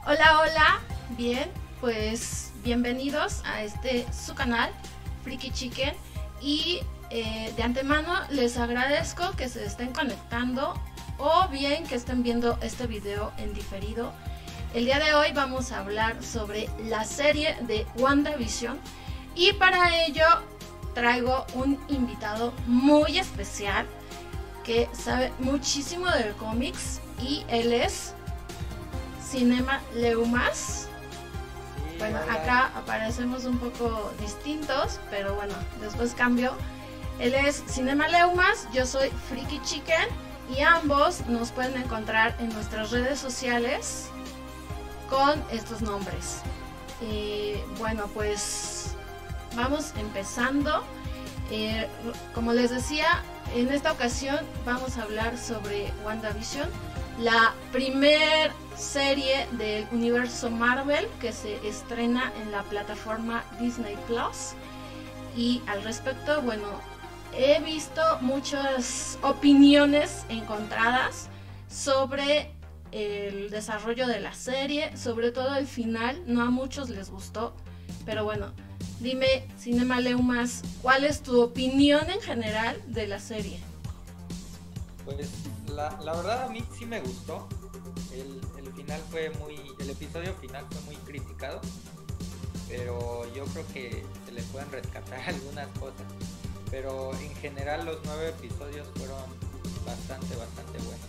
Hola, hola, bien, pues bienvenidos a su canal, Freaky Chicken, y de antemano les agradezco que se estén conectando o bien que estén viendo este video en diferido. El día de hoy vamos a hablar sobre la serie de WandaVision y para ello traigo un invitado muy especial que sabe muchísimo de cómics y él es Cinema Leumas. Bueno, acá aparecemos un poco distintos, pero bueno, después cambio. Él es Cinema Leumas, yo soy Freaky Chicken y ambos nos pueden encontrar en nuestras redes sociales con estos nombres. Bueno, pues vamos empezando. Como les decía, en esta ocasión vamos a hablar sobre WandaVision, la primer serie del universo Marvel que se estrena en la plataforma Disney Plus. Y al respecto, bueno, he visto muchas opiniones encontradas sobre el desarrollo de la serie, sobre todo el final. No a muchos les gustó, pero bueno, dime, Cinema Leumas, ¿cuál es tu opinión en general de la serie? Pues la verdad a mí sí me gustó. El final fue el episodio final fue muy criticado, pero yo creo que se le pueden rescatar algunas cosas. Pero en general los 9 episodios fueron bastante buenos.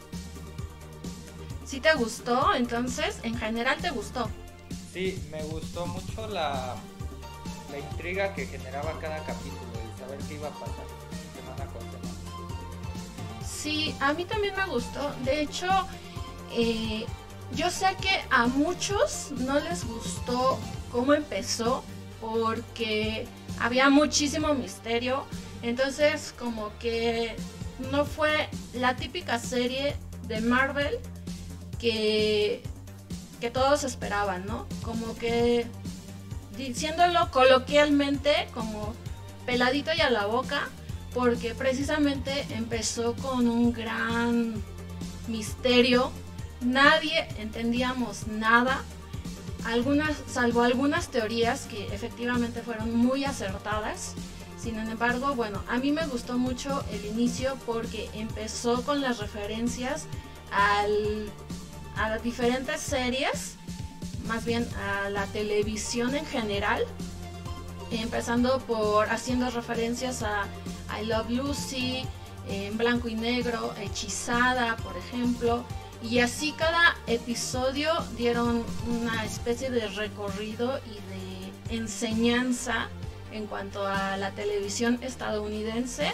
¿Sí te gustó? Entonces, en general te gustó. Sí, me gustó mucho la intriga que generaba cada capítulo, el saber qué iba a pasar semana con semana. Sí, a mí también me gustó. De hecho, yo sé que a muchos no les gustó cómo empezó porque había muchísimo misterio. Entonces, como que no fue la típica serie de Marvel que todos esperaban, ¿no? Como que, diciéndolo coloquialmente, como peladito y a la boca, porque precisamente empezó con un gran misterio. Nadie entendíamos nada, salvo algunas teorías que efectivamente fueron muy acertadas. Sin embargo, bueno, a mí me gustó mucho el inicio porque empezó con las referencias a las diferentes series, más bien a la televisión en general, empezando por haciendo referencias a I Love Lucy, En Blanco y Negro, Hechizada, por ejemplo, y así cada episodio dieron una especie de recorrido y de enseñanza en cuanto a la televisión estadounidense.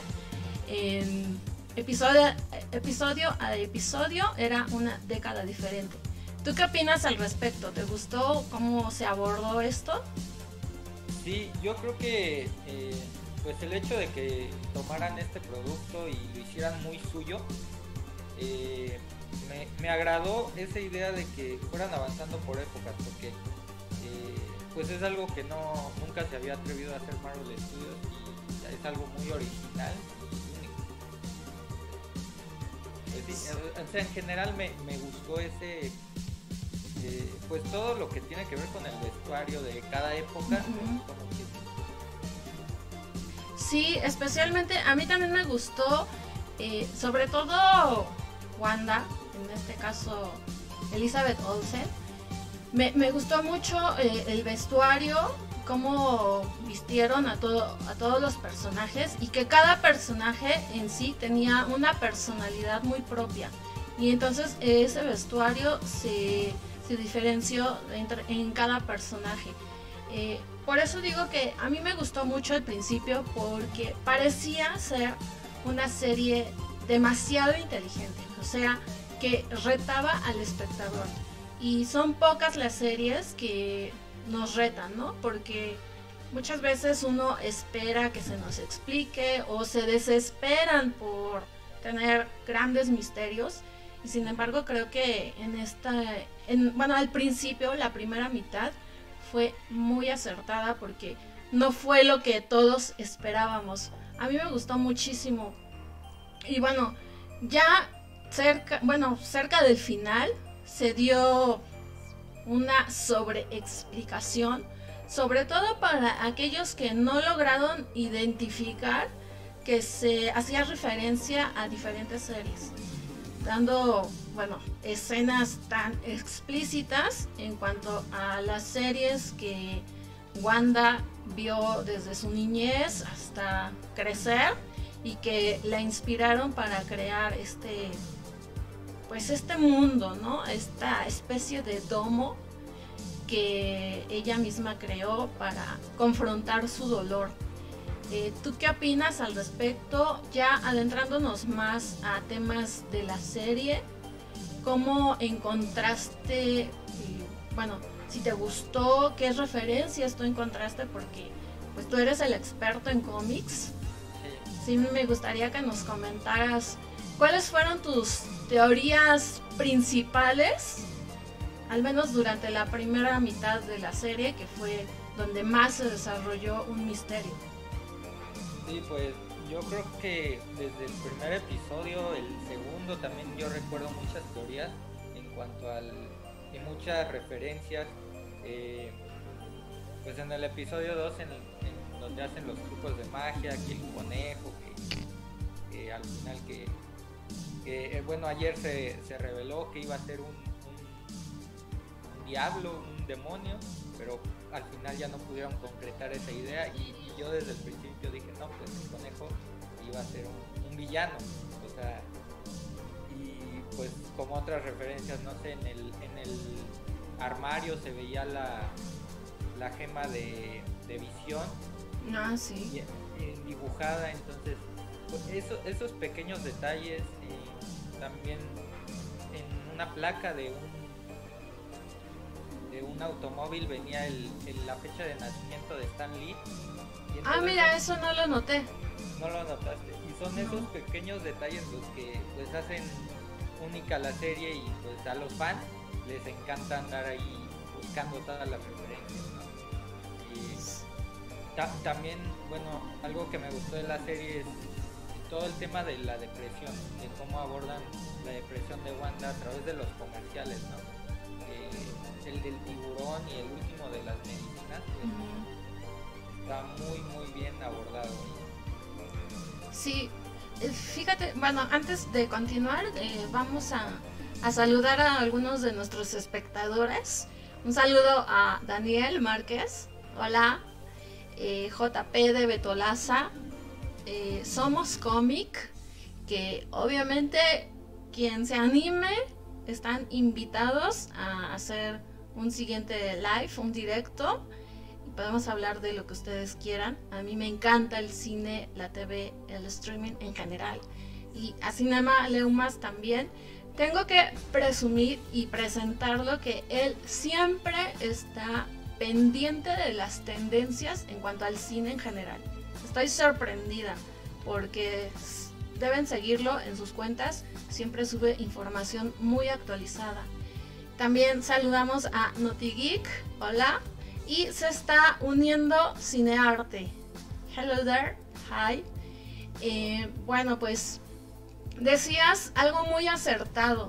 Episodio a episodio era una década diferente. ¿Tú qué opinas al respecto? ¿Te gustó cómo se abordó esto? Sí, yo creo que pues el hecho de que tomaran este producto y lo hicieran muy suyo, me agradó esa idea de que fueran avanzando por épocas, porque pues es algo que nunca se había atrevido a hacer Marvel Studios y es algo muy original y único. Pues sí, o sea, en general me gustó ese pues todo lo que tiene que ver con el vestuario de cada época. Como que sí, especialmente a mí también me gustó, sobre todo Wanda, en este caso Elizabeth Olsen. Me gustó mucho el vestuario, cómo vistieron a todos los personajes y que cada personaje en sí tenía una personalidad muy propia. Y entonces ese vestuario se diferenció en cada personaje. Por eso digo que a mí me gustó mucho al principio porque parecía ser una serie demasiado inteligente, o sea, que retaba al espectador. Y son pocas las series que nos retan, ¿no? Porque muchas veces uno espera que se nos explique o se desesperan por tener grandes misterios. Y sin embargo creo que bueno, al principio, la primera mitad fue muy acertada porque no fue lo que todos esperábamos. A mí me gustó muchísimo. Y bueno, ya cerca del final se dio una sobreexplicación, sobre todo para aquellos que no lograron identificar que se hacía referencia a diferentes series, dando, bueno, escenas tan explícitas en cuanto a las series que Wanda vio desde su niñez hasta crecer y que la inspiraron para crear este mundo, ¿no? Esta especie de domo que ella misma creó para confrontar su dolor. ¿Tú qué opinas al respecto? Ya adentrándonos más a temas de la serie, ¿cómo encontraste, bueno, si te gustó, qué referencias tú encontraste? Porque pues tú eres el experto en cómics. Sí, me gustaría que nos comentaras cuáles fueron tus teorías principales, al menos durante la primera mitad de la serie, que fue donde más se desarrolló un misterio. Sí, pues yo creo que desde el primer episodio, el segundo también yo recuerdo muchas teorías en cuanto y muchas referencias. Pues en el episodio 2 en donde hacen los trucos de magia, aquí el conejo, que al final bueno, ayer se reveló que iba a ser un diablo, un demonio, pero al final ya no pudieron concretar esa idea y yo desde el principio dije, no, pues el conejo iba a ser un villano, o sea, y pues como otras referencias, no sé, en el armario se veía la gema de visión. Ah, sí. Dibujada, entonces pues esos pequeños detalles, también en una placa de un automóvil venía la fecha de nacimiento de Stan Lee. Mira, eso no lo noté. No lo notaste. Y son esos pequeños detalles los que pues hacen única la serie y pues a los fans les encanta andar ahí buscando todas las referencias, ¿no? Y también, bueno, algo que me gustó de la serie es todo el tema de la depresión, de cómo abordan la depresión de Wanda a través de los comerciales, ¿no? El del tiburón y el último de las medicinas, pues, está muy muy bien abordado. Sí, fíjate, bueno, antes de continuar, vamos a saludar a algunos de nuestros espectadores. Un saludo a Daniel Márquez, hola, JP de Betolaza, Somos Cómic, que obviamente quien se anime están invitados a hacer un siguiente live, un directo, y podemos hablar de lo que ustedes quieran. A mí me encanta el cine, la TV, el streaming en general, y a Cinema Leumas también. Tengo que presumir y presentarlo que él siempre está pendiente de las tendencias en cuanto al cine en general. Estoy sorprendida porque deben seguirlo en sus cuentas, siempre sube información muy actualizada. También saludamos a NotiGeek, hola, y se está uniendo Cinearte. Hello there, hi. Bueno, pues decías algo muy acertado.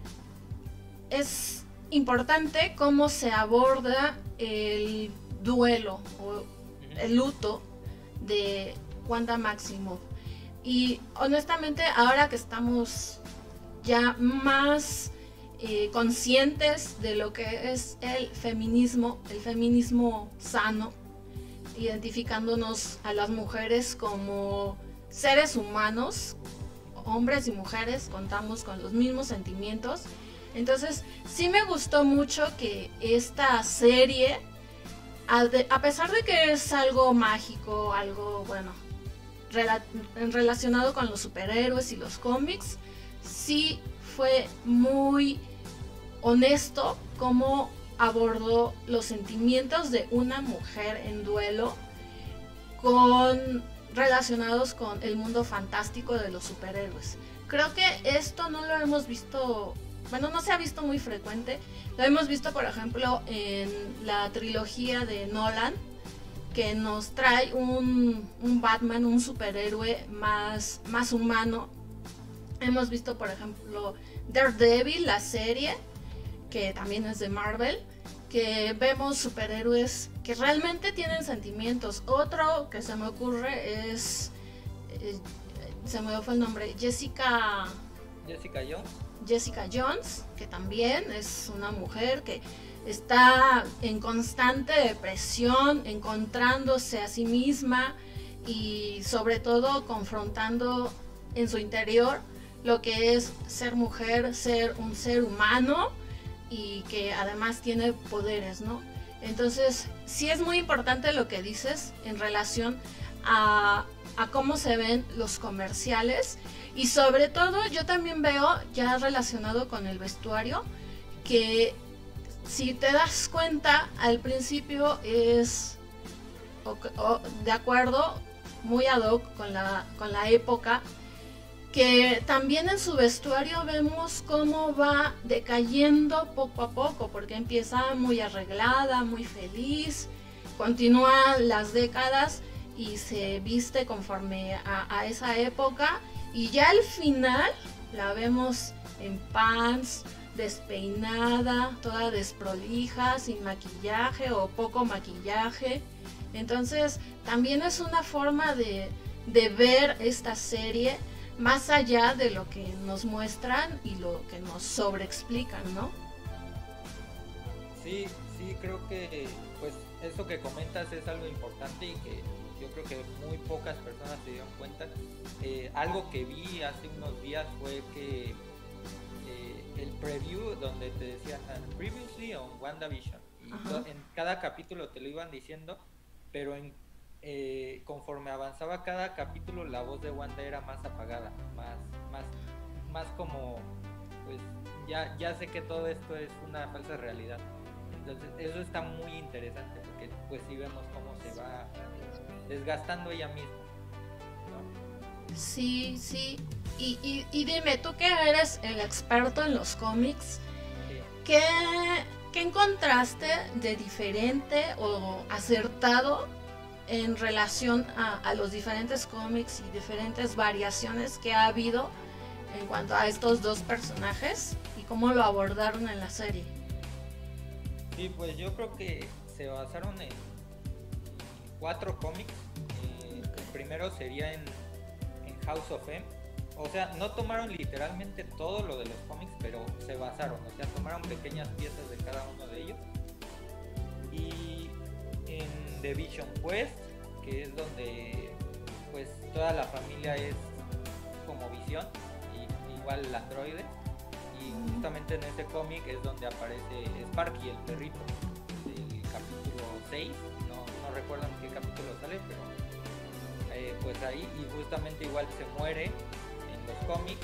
Es importante cómo se aborda el duelo o el luto de Wanda Maximoff. Y honestamente, ahora que estamos ya más conscientes de lo que es el feminismo sano, identificándonos a las mujeres como seres humanos, hombres y mujeres, contamos con los mismos sentimientos. Entonces, sí me gustó mucho que esta serie, a pesar de que es algo mágico, algo, bueno, relacionado con los superhéroes y los cómics, sí fue muy honesto cómo abordó los sentimientos de una mujer en duelo relacionados con el mundo fantástico de los superhéroes. Creo que esto no lo hemos visto, bueno, no se ha visto muy frecuente. Lo hemos visto, por ejemplo, en la trilogía de Nolan, que nos trae un Batman, un superhéroe más humano. Hemos visto, por ejemplo, Daredevil, la serie, que también es de Marvel, que vemos superhéroes que realmente tienen sentimientos. Otro que se me ocurre es, se me fue el nombre, Jessica Jones. Jessica Jones, que también es una mujer que está en constante depresión, encontrándose a sí misma y sobre todo confrontando en su interior lo que es ser mujer, ser un ser humano y que además tiene poderes, ¿no? Entonces, sí es muy importante lo que dices en relación a cómo se ven los comerciales y sobre todo yo también veo ya relacionado con el vestuario que si te das cuenta al principio es de acuerdo muy ad hoc con la época, que también en su vestuario vemos cómo va decayendo poco a poco, porque empieza muy arreglada, muy feliz, continúa las décadas y se viste conforme a esa época y ya al final la vemos en pants, despeinada, toda desprolija, sin maquillaje o poco maquillaje. Entonces también es una forma de ver esta serie más allá de lo que nos muestran y lo que nos sobreexplican, ¿no? Sí, creo que pues eso que comentas es algo importante y que yo creo que muy pocas personas se dieron cuenta. Algo que vi hace unos días fue que el preview donde te decían previously on WandaVision y en cada capítulo te lo iban diciendo, pero conforme avanzaba cada capítulo la voz de Wanda era más apagada, más como pues ya sé que todo esto es una falsa realidad. Entonces eso está muy interesante porque pues sí vemos cómo se va desgastando ella misma, ¿no? Sí. Y dime, tú que eres el experto en los cómics, ¿qué encontraste de diferente o acertado en relación a los diferentes cómics y diferentes variaciones que ha habido en cuanto a estos dos personajes y cómo lo abordaron en la serie? Sí, pues yo creo que se basaron en 4 cómics. El primero sería en House of M. O sea, no tomaron literalmente todo lo de los cómics, pero se basaron, o sea, tomaron pequeñas piezas de cada uno de ellos. Y en The Vision Quest, que es donde pues toda la familia es como Visión, y igual el androide. Y justamente en ese cómic es donde aparece Sparky, el perrito, del capítulo 6. No recuerdo en qué capítulo sale, pero pues ahí, y justamente igual se muere en los cómics.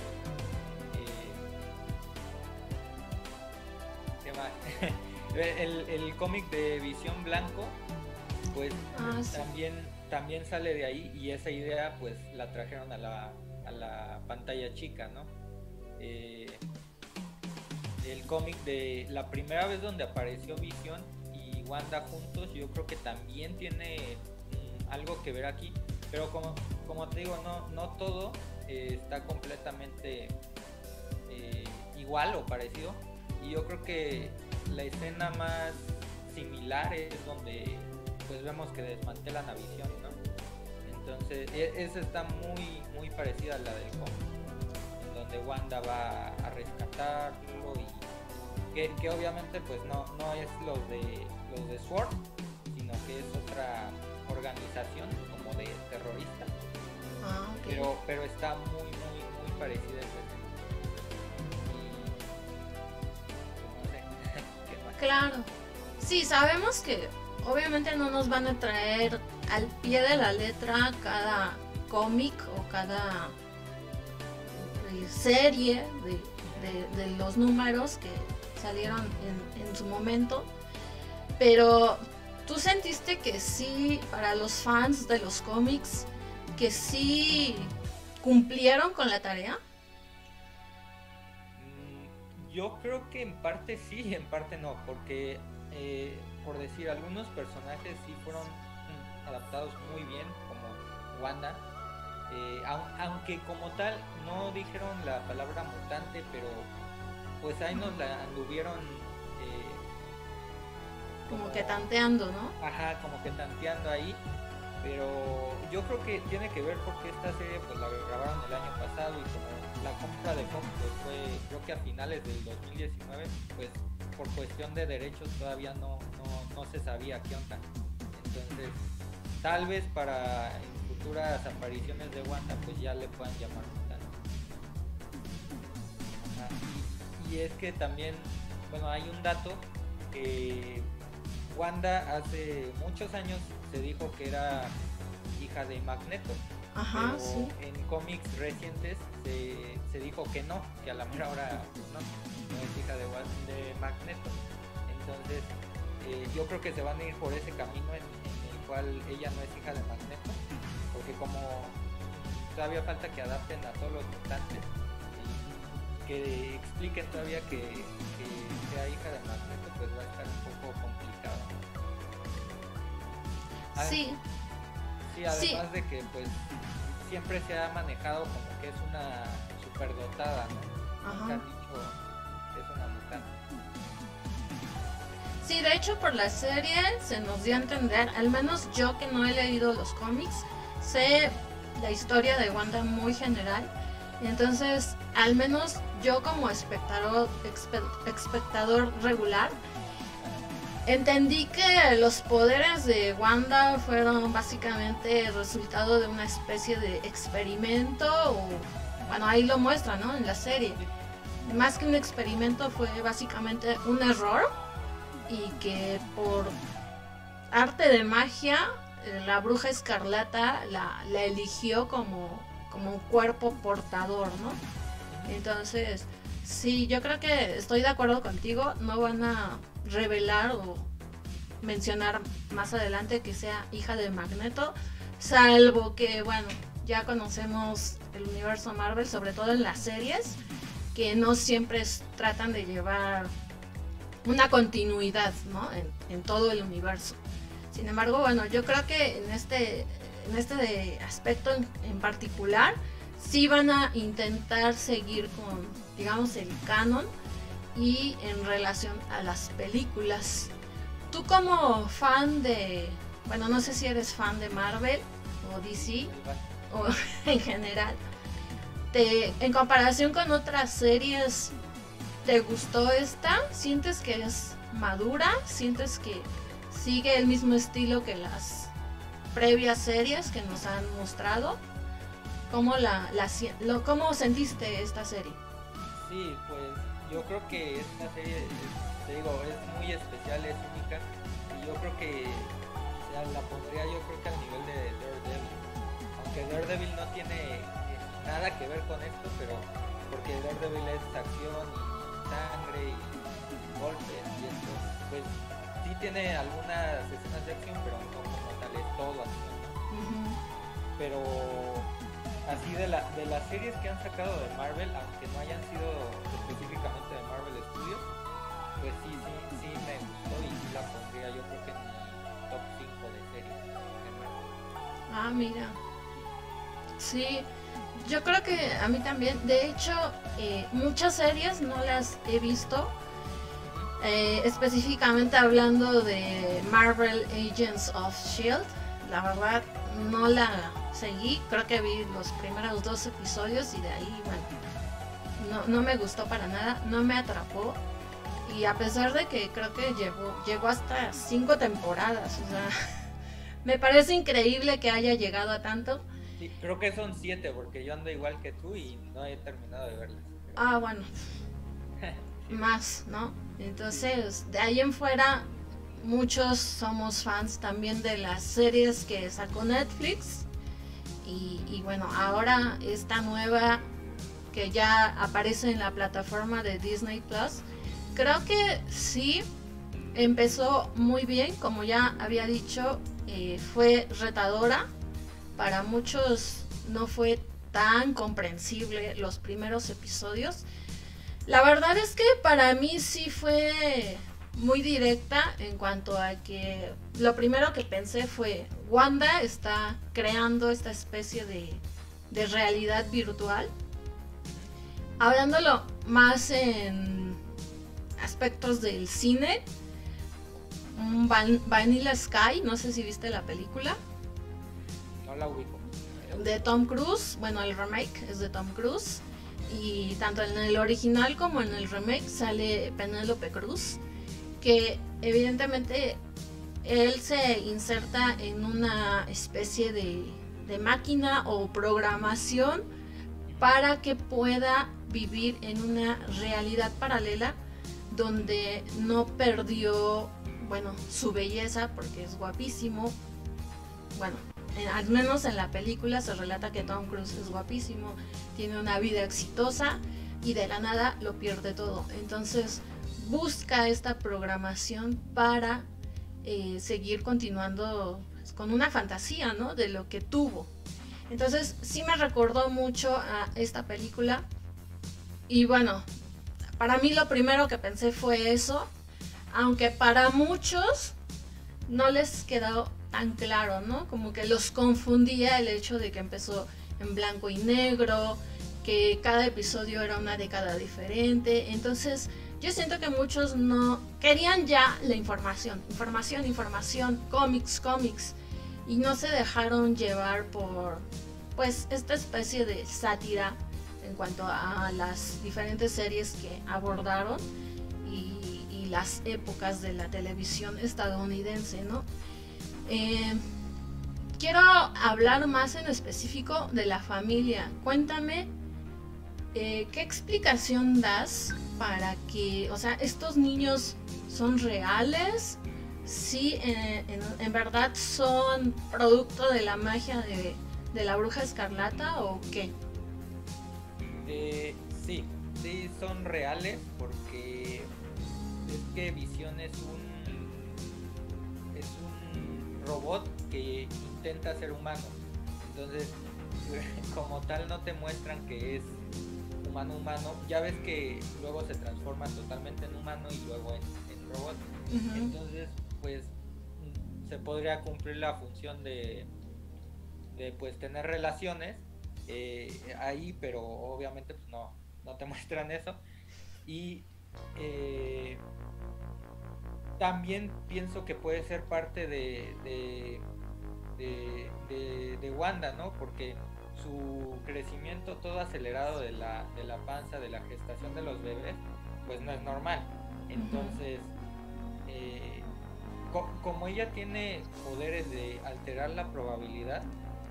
¿Qué más? el cómic de Visión Blanco, pues sí. también sale de ahí, y esa idea pues la trajeron a la pantalla chica, ¿no? El cómic de la primera vez donde apareció Visión y Wanda juntos, yo creo que también tiene algo que ver aquí, pero como te digo, no todo está completamente igual o parecido, y yo creo que la escena más similar es donde pues vemos que desmantelan a Visión, ¿no? Entonces esa está muy parecida a la del cómic, en donde Wanda va a rescatarlo, y que obviamente pues no es los de SWORD, sino que es otra organización como de terroristas. Okay. Pero está muy parecida a esa escena. Y no sé qué más. Claro, sí, sabemos que obviamente no nos van a traer al pie de la letra cada cómic o cada serie de los números que salieron en su momento, pero ¿tú sentiste que sí, para los fans de los cómics, que sí cumplieron con la tarea? Yo creo que en parte sí, en parte no, porque por decir, algunos personajes sí fueron adaptados muy bien, como Wanda, aunque como tal no dijeron la palabra mutante, pero pues ahí nos la anduvieron como que tanteando, ¿no? Ajá, como que tanteando ahí. Pero yo creo que tiene que ver porque esta serie pues la grabaron el año pasado y como la compra de Fox pues fue creo que a finales del 2019, pues por cuestión de derechos todavía no se sabía qué onda. Entonces tal vez para en futuras apariciones de Wanda pues ya le puedan llamar Mutante. Y es que también, bueno, hay un dato que Wanda hace muchos años se dijo que era hija de Magneto. Ajá, pero sí. en cómics recientes se dijo que no, que a la mera hora pues no es hija de Magneto. Entonces yo creo que se van a ir por ese camino en el cual ella no es hija de Magneto, porque como todavía falta que adapten a todos los mutantes y que expliquen todavía que sea hija de Magneto, pues va a estar un poco complicado. Sí. Sí, además de que pues siempre se ha manejado como que es una superdotada, ¿no? Nunca han dicho que es una mutante. Sí, de hecho por la serie se nos dio a entender, al menos yo que no he leído los cómics, sé la historia de Wanda muy general, y entonces al menos yo como espectador regular entendí que los poderes de Wanda fueron básicamente el resultado de una especie de experimento, o bueno, ahí lo muestra, ¿no? En la serie. Más que un experimento fue básicamente un error y que por arte de magia la bruja escarlata la eligió como un cuerpo portador, ¿no? Entonces, sí, yo creo que estoy de acuerdo contigo, no van a revelar o mencionar más adelante que sea hija de Magneto, salvo que, bueno, ya conocemos el universo Marvel, sobre todo en las series, que no siempre tratan de llevar una continuidad, ¿no? en todo el universo. Sin embargo, bueno, yo creo que en este aspecto en particular sí van a intentar seguir con, digamos, el canon y en relación a las películas. Tú como fan de, bueno, no sé si eres fan de Marvel o DC o en general, en comparación con otras series, ¿te gustó esta? ¿Sientes que es madura? ¿Sientes que sigue el mismo estilo que las previas series que nos han mostrado? ¿Cómo cómo sentiste esta serie? Sí, pues yo creo que es una serie, te digo, es muy especial, es única, y yo creo que la pondría yo creo que al nivel de Daredevil, aunque Daredevil no tiene nada que ver con esto, pero porque Daredevil es acción y sangre y golpes y esto, pues sí tiene algunas escenas de acción, pero no como tal es todo acción, ¿no? Pero así de las series que han sacado de Marvel, aunque no hayan sido específicamente de Marvel Studios, pues sí me gustó y sí la pondría yo creo que en mi top 5 de series de Marvel. Ah, mira. Sí, yo creo que a mí también. De hecho, muchas series no las he visto. Específicamente hablando de Marvel Agents of S.H.I.E.L.D., la verdad no la seguí, creo que vi los primeros 2 episodios y de ahí, bueno, no me gustó para nada, no me atrapó, y a pesar de que creo que llegó hasta 5 temporadas, o sea, me parece increíble que haya llegado a tanto. Sí, creo que son 7 porque yo ando igual que tú y no he terminado de verlas. Ah, bueno, más, ¿no? Entonces, de ahí en fuera, muchos somos fans también de las series que sacó Netflix. Y bueno, ahora esta nueva que ya aparece en la plataforma de Disney Plus, creo que sí empezó muy bien, como ya había dicho, fue retadora. Para muchos no fue tan comprensible los primeros episodios. La verdad es que para mí sí fue muy directa en cuanto a que lo primero que pensé fue: Wanda está creando esta especie de realidad virtual. Hablándolo más en aspectos del cine, un Vanilla Sky, no sé si viste la película. No la ubico. De Tom Cruise, bueno, el remake es de Tom Cruise. Y tanto en el original como en el remake sale Penélope Cruz, que evidentemente él se inserta en una especie de máquina o programación para que pueda vivir en una realidad paralela donde no perdió, bueno, su belleza, porque es guapísimo. Bueno, al menos en la película se relata que Tom Cruise es guapísimo, tiene una vida exitosa y de la nada lo pierde todo. Entonces busca esta programación para seguir continuando pues, con una fantasía, ¿no? De lo que tuvo. Entonces sí me recordó mucho a esta película. Y bueno, para mí lo primero que pensé fue eso, aunque para muchos no les quedó tan claro, ¿no? Como que los confundía el hecho de que empezó en blanco y negro, que cada episodio era una década diferente. Entonces yo siento que muchos no querían ya la información, cómics, y no se dejaron llevar por pues esta especie de sátira en cuanto a las diferentes series que abordaron y las épocas de la televisión estadounidense, ¿no? Quiero hablar más en específico de la familia. Cuéntame, ¿qué explicación das para que, o sea, estos niños son reales? ¿Sí, en verdad son producto de la magia de la bruja escarlata o qué? Sí, son reales porque es que Visión es un robot que intenta ser humano. Entonces, como tal no te muestran que es humano. Ya ves que luego se transforma totalmente en humano y luego en robot. Uh-huh. Entonces, pues se podría cumplir la función de pues tener relaciones ahí, pero obviamente pues no te muestran eso. Y también pienso que puede ser parte de Wanda, ¿no? Porque su crecimiento todo acelerado de la panza, de la gestación de los bebés, pues no es normal. Entonces, como ella tiene poderes de alterar la probabilidad,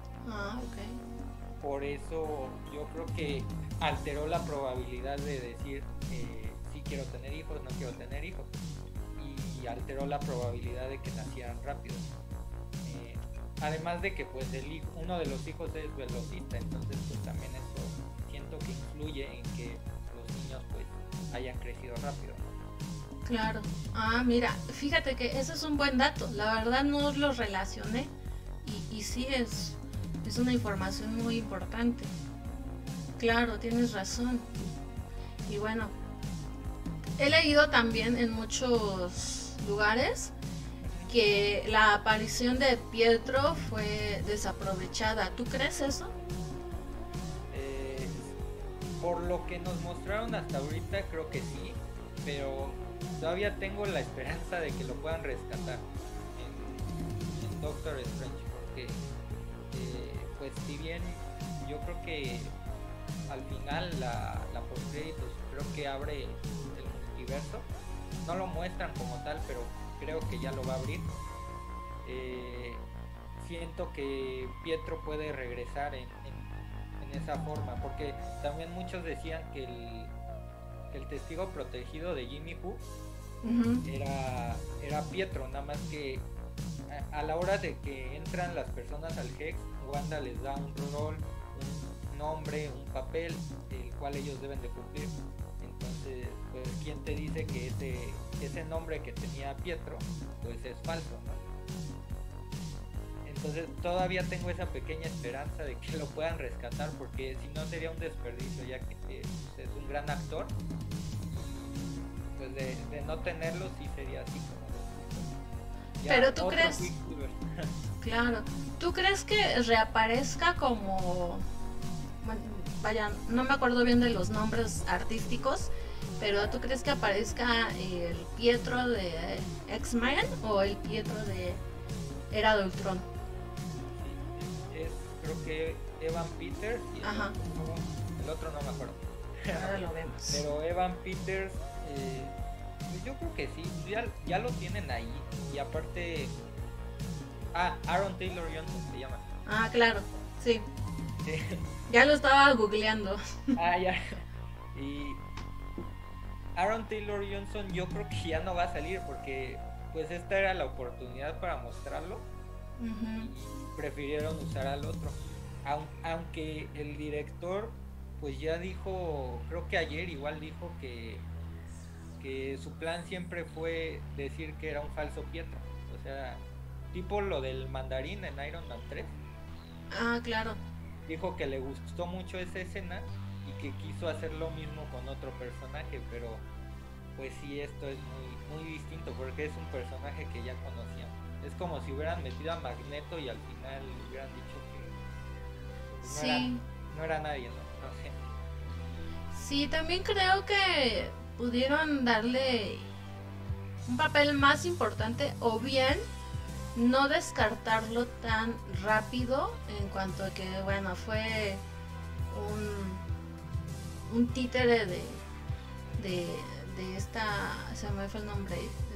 por eso yo creo que alteró la probabilidad de decir si quiero tener hijos, no quiero tener hijos, y alteró la probabilidad de que nacieran rápido. Además de que pues uno de los hijos es velocista, entonces pues también eso siento que influye en que los niños pues hayan crecido rápido, ¿no? Claro. Mira, fíjate que ese es un buen dato. La verdad no lo relacioné y sí es una información muy importante. Claro, tienes razón. Y bueno, he leído también en muchos lugares que la aparición de Pietro fue desaprovechada. ¿Tú crees eso? Por lo que nos mostraron hasta ahorita creo que sí, pero todavía tengo la esperanza de que lo puedan rescatar en Doctor Strange, porque pues si bien yo creo que al final la postcréditos creo que abre el multiverso, no lo muestran como tal, pero creo que ya lo va a abrir. Siento que Pietro puede regresar en esa forma, porque también muchos decían que el testigo protegido de Jimmy Woo uh-huh. era Pietro, nada más que a la hora de que entran las personas al Hex, Wanda les da un rol, un nombre, un papel, el cual ellos deben de cumplir. Entonces, pues, ¿quién te dice que ese nombre que tenía Pietro, pues es falso, ¿no? Entonces, todavía tengo esa pequeña esperanza de que lo puedan rescatar, porque si no sería un desperdicio, ya que es un gran actor. Pues de no tenerlo, sí sería así como... Pero tú crees... Claro. ¿Tú crees que reaparezca como... Vaya, no me acuerdo bien de los nombres artísticos, pero ¿tú crees que aparezca el Pietro de X-Men o el Pietro de Era de Ultron? Sí, creo que Evan Peters y el otro no me acuerdo. Ahora lo vemos. Pero Evan Peters, pues yo creo que sí, ya lo tienen ahí. Y aparte, Aaron Taylor Johnson se llama. Ah, claro, sí. Ya lo estaba googleando. Ya. Y Aaron Taylor Johnson yo creo que ya no va a salir porque pues esta era la oportunidad para mostrarlo. Y prefirieron usar al otro. Aunque el director pues ya dijo, creo que ayer igual dijo que su plan siempre fue decir que era un falso Pietro. O sea, tipo lo del mandarín en Iron Man 3. Ah, claro. Dijo que le gustó mucho esa escena y que quiso hacer lo mismo con otro personaje, pero pues sí, esto es muy, muy distinto porque es un personaje que ya conocíamos. Es como si hubieran metido a Magneto y al final hubieran dicho que pues, no era nadie, ¿no? No sé. Sí, también creo que pudieron darle un papel más importante o bien no descartarlo tan rápido en cuanto a que, bueno, fue un títere de esta, se me fue el nombre,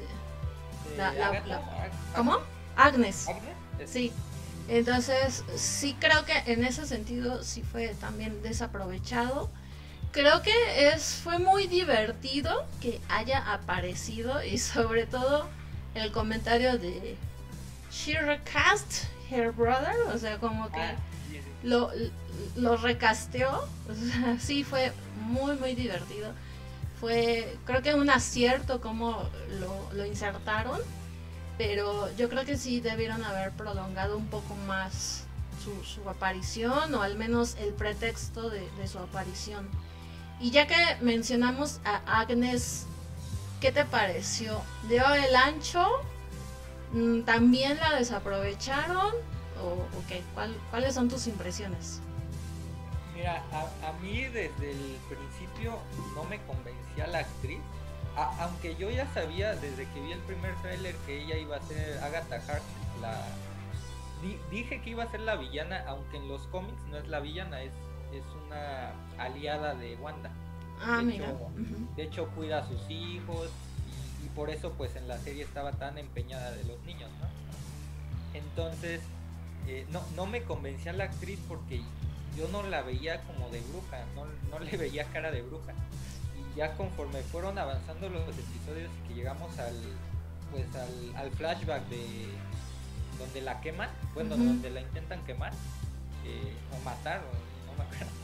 ¿cómo? Agnes. Sí. Entonces, sí creo que en ese sentido sí fue también desaprovechado. Creo que fue muy divertido que haya aparecido y sobre todo el comentario de She recast her brother, o sea, como que lo recasteó, o sea, sí fue muy muy divertido. Fue, creo que un acierto como lo insertaron, pero yo creo que sí debieron haber prolongado un poco más su aparición, o al menos el pretexto de su aparición. Y ya que mencionamos a Agnes, ¿qué te pareció? ¿Dio el ancho? ¿También la desaprovecharon? ¿O qué? ¿Cuáles son tus impresiones? Mira, a mí desde el principio no me convencía la actriz, aunque yo ya sabía desde que vi el primer tráiler que ella iba a ser Agatha Harkness. Dije que iba a ser la villana, aunque en los cómics no es la villana, es una aliada de Wanda. De hecho cuida a sus hijos y por eso pues en la serie estaba tan empeñada de los niños, ¿no? Entonces no me convencía la actriz porque yo no la veía como de bruja, no le veía cara de bruja. Y ya conforme fueron avanzando los episodios y que llegamos al flashback de donde la queman, bueno, donde la intentan quemar o matar, no me acuerdo.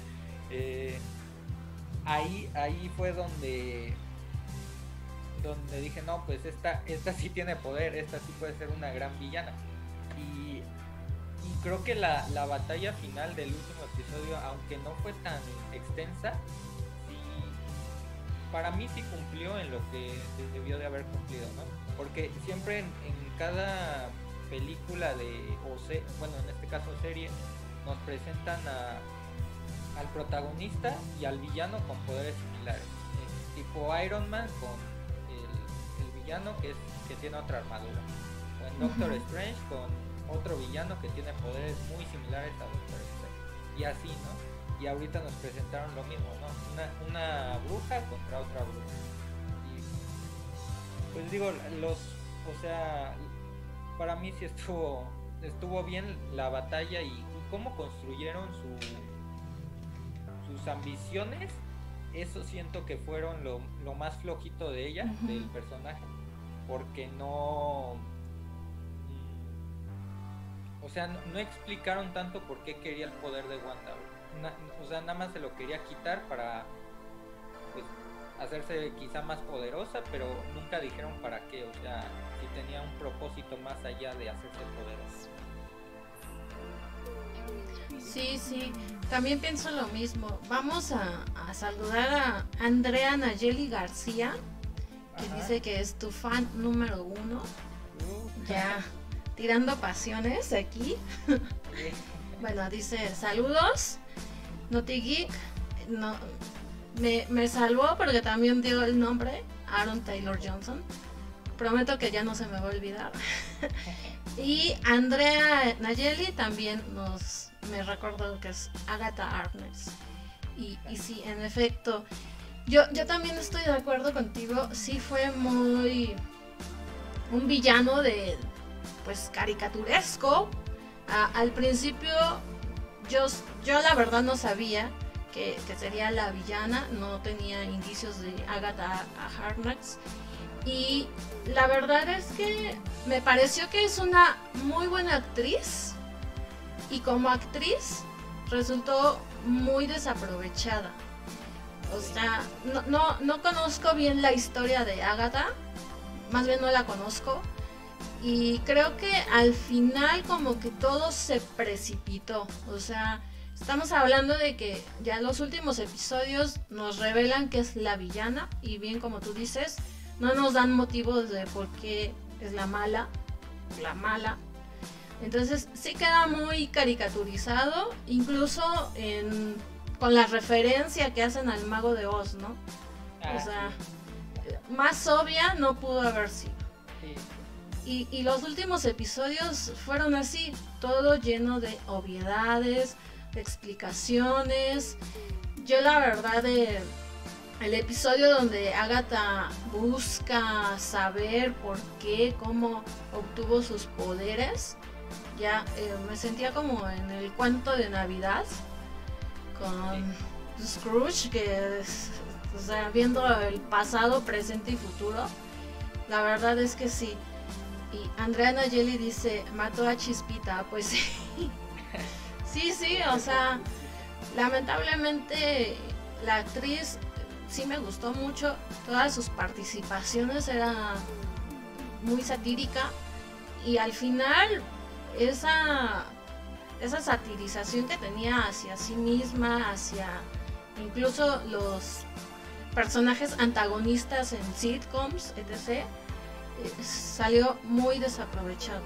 Ahí fue donde dije, no, pues esta sí tiene poder, esta sí puede ser una gran villana. Y creo que la batalla final del último episodio, aunque no fue tan extensa, sí, para mí sí cumplió en lo que debió de haber cumplido, ¿no? Porque siempre en cada película bueno, en este caso serie, nos presentan al protagonista y al villano con poderes similares, tipo Iron Man con el villano que tiene otra armadura, o en Doctor Strange con otro villano que tiene poderes muy similares a Doctor Strange, y así, ¿no? Y ahorita nos presentaron lo mismo, ¿no? Una bruja contra otra bruja. Y pues digo, o sea, para mí sí estuvo bien la batalla y cómo construyeron sus ambiciones. Eso siento que fueron lo más flojito de ella, del personaje, porque no, o sea, no explicaron tanto por qué quería el poder de Wanda. O sea, nada más se lo quería quitar para pues hacerse quizá más poderosa, pero nunca dijeron para qué, o sea, si tenía un propósito más allá de hacerse poderosa. Sí, también pienso lo mismo. Vamos a saludar a Andrea Nayeli García, que dice que es tu fan número 1. Ya tirando pasiones aquí. Bueno, dice saludos, Noti Geek, me salvó porque también dio el nombre Aaron Taylor Johnson. Prometo que ya no se me va a olvidar. Y Andrea Nayeli también me recuerdo que es Agatha Harkness. Y sí, en efecto, yo también estoy de acuerdo contigo. Sí fue muy un villano de pues caricaturesco. Al principio yo la verdad no sabía que sería la villana, no tenía indicios de Agatha Harkness. Y la verdad es que me pareció que es una muy buena actriz y como actriz resultó muy desaprovechada. O sea, no conozco bien la historia de Agatha, más bien no la conozco. Y creo que al final como que todo se precipitó. O sea, estamos hablando de que ya los últimos episodios nos revelan que es la villana. Y bien como tú dices, no nos dan motivos de por qué es la mala. Entonces sí queda muy caricaturizado. Incluso con la referencia que hacen al Mago de Oz, ¿no? O sea, más obvia no pudo haber sido. Y los últimos episodios fueron así, todo lleno de obviedades, de explicaciones. Yo la verdad el episodio donde Agatha busca saber por qué, cómo obtuvo sus poderes, ya me sentía como en el cuento de Navidad con Scrooge, o sea, viendo el pasado, presente y futuro. La verdad es que sí. Y Andrea Nayeli dice, mató a Chispita, pues sí. sí, o sea, lamentablemente la actriz sí me gustó mucho, todas sus participaciones era muy satírica y al final esa satirización que tenía hacia sí misma, hacia incluso los personajes antagonistas en sitcoms, etc., salió muy desaprovechado.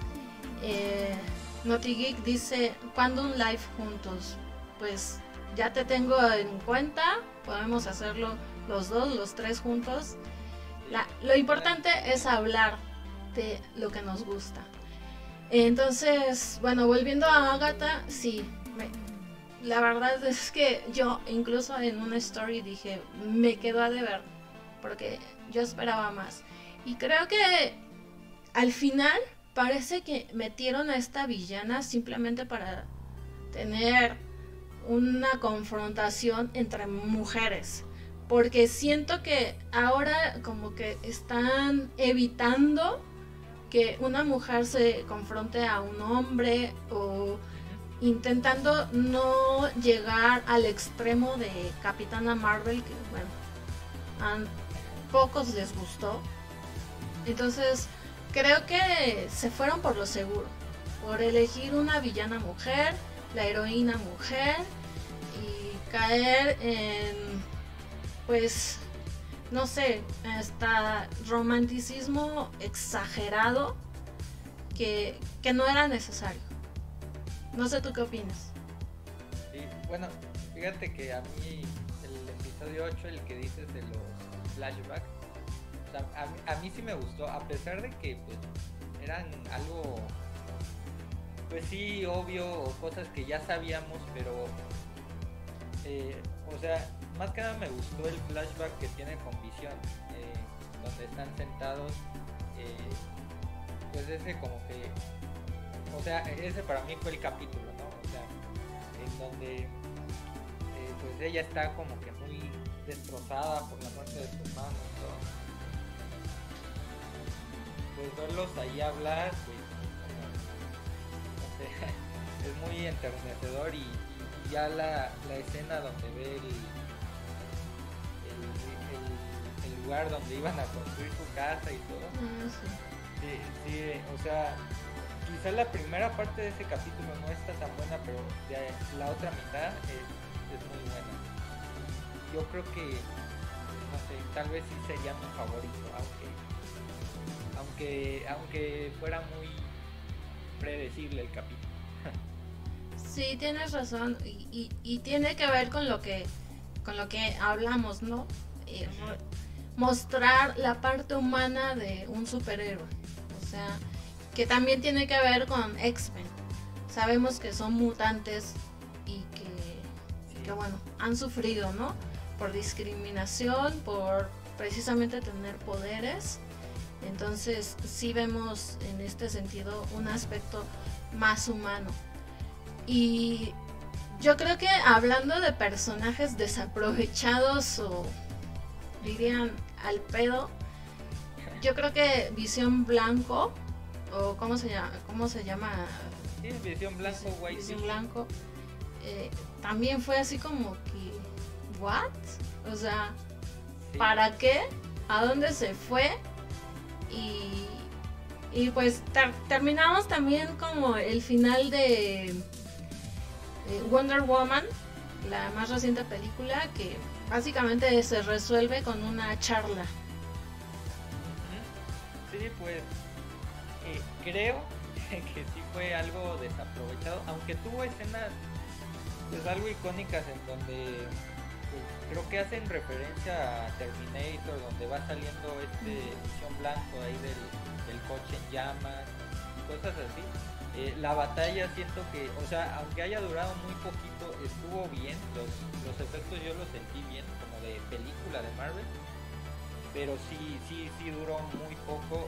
Naughty Geek dice, ¿cuándo un live juntos? Pues ya te tengo en cuenta, podemos hacerlo los tres juntos. Lo importante es hablar de lo que nos gusta. Entonces, bueno, volviendo a Agatha, sí, la verdad es que yo incluso en una story dije, me quedó a deber, porque yo esperaba más. Y creo que al final parece que metieron a esta villana simplemente para tener una confrontación entre mujeres. Porque siento que ahora como que están evitando que una mujer se confronte a un hombre o intentando no llegar al extremo de Capitana Marvel, que bueno, a pocos les gustó. Entonces creo que se fueron por lo seguro, por elegir una villana mujer, la heroína mujer y caer en, pues, no sé, hasta romanticismo exagerado que no era necesario. No sé tú qué opinas. Sí, bueno, fíjate que a mí el episodio 8, el que dices de los flashbacks, o sea, a mí sí me gustó, a pesar de que pues eran algo, pues sí, obvio, o cosas que ya sabíamos, pero o sea, más que nada me gustó el flashback que tiene con Visión, donde están sentados, pues ese como que, o sea, ese para mí fue el capítulo, ¿no? O sea, en donde pues ella está como que muy destrozada por la muerte de su hermano y todo. Pues verlos ahí hablar, pues, no sé, es muy enternecedor y ya la escena donde ve el lugar donde iban a construir su casa y todo. Sí, o sea, quizá la primera parte de ese capítulo no está tan buena, pero la otra mitad es muy buena. Yo creo que, no sé, tal vez sí sería mi favorito, aunque fuera muy predecible el capítulo. Sí, tienes razón y tiene que ver con lo que con lo que hablamos, ¿no? Mostrar la parte humana de un superhéroe. O sea, que también tiene que ver con X-Men. Sabemos que son mutantes y que bueno, han sufrido, ¿no? Por discriminación, por precisamente tener poderes. Entonces sí vemos en este sentido un aspecto más humano. Y yo creo que hablando de personajes desaprovechados o dirían al pedo, yo creo que Visión Blanco, o ¿cómo se llama? Sí, Visión Blanco, White Visión Blanco, también fue así como que, ¿what? O sea, sí. ¿Para qué? ¿A dónde se fue? Y pues terminamos también como el final de Wonder Woman, la más reciente película, que básicamente se resuelve con una charla. Sí, pues creo que sí fue algo desaprovechado, aunque tuvo escenas pues algo icónicas en donde pues, creo que hacen referencia a Terminator, donde va saliendo Visión Blanco ahí del coche en llamas y cosas así. La batalla siento que, o sea, aunque haya durado muy poquito, estuvo bien, los efectos yo los sentí bien, como de película de Marvel, pero sí duró muy poco.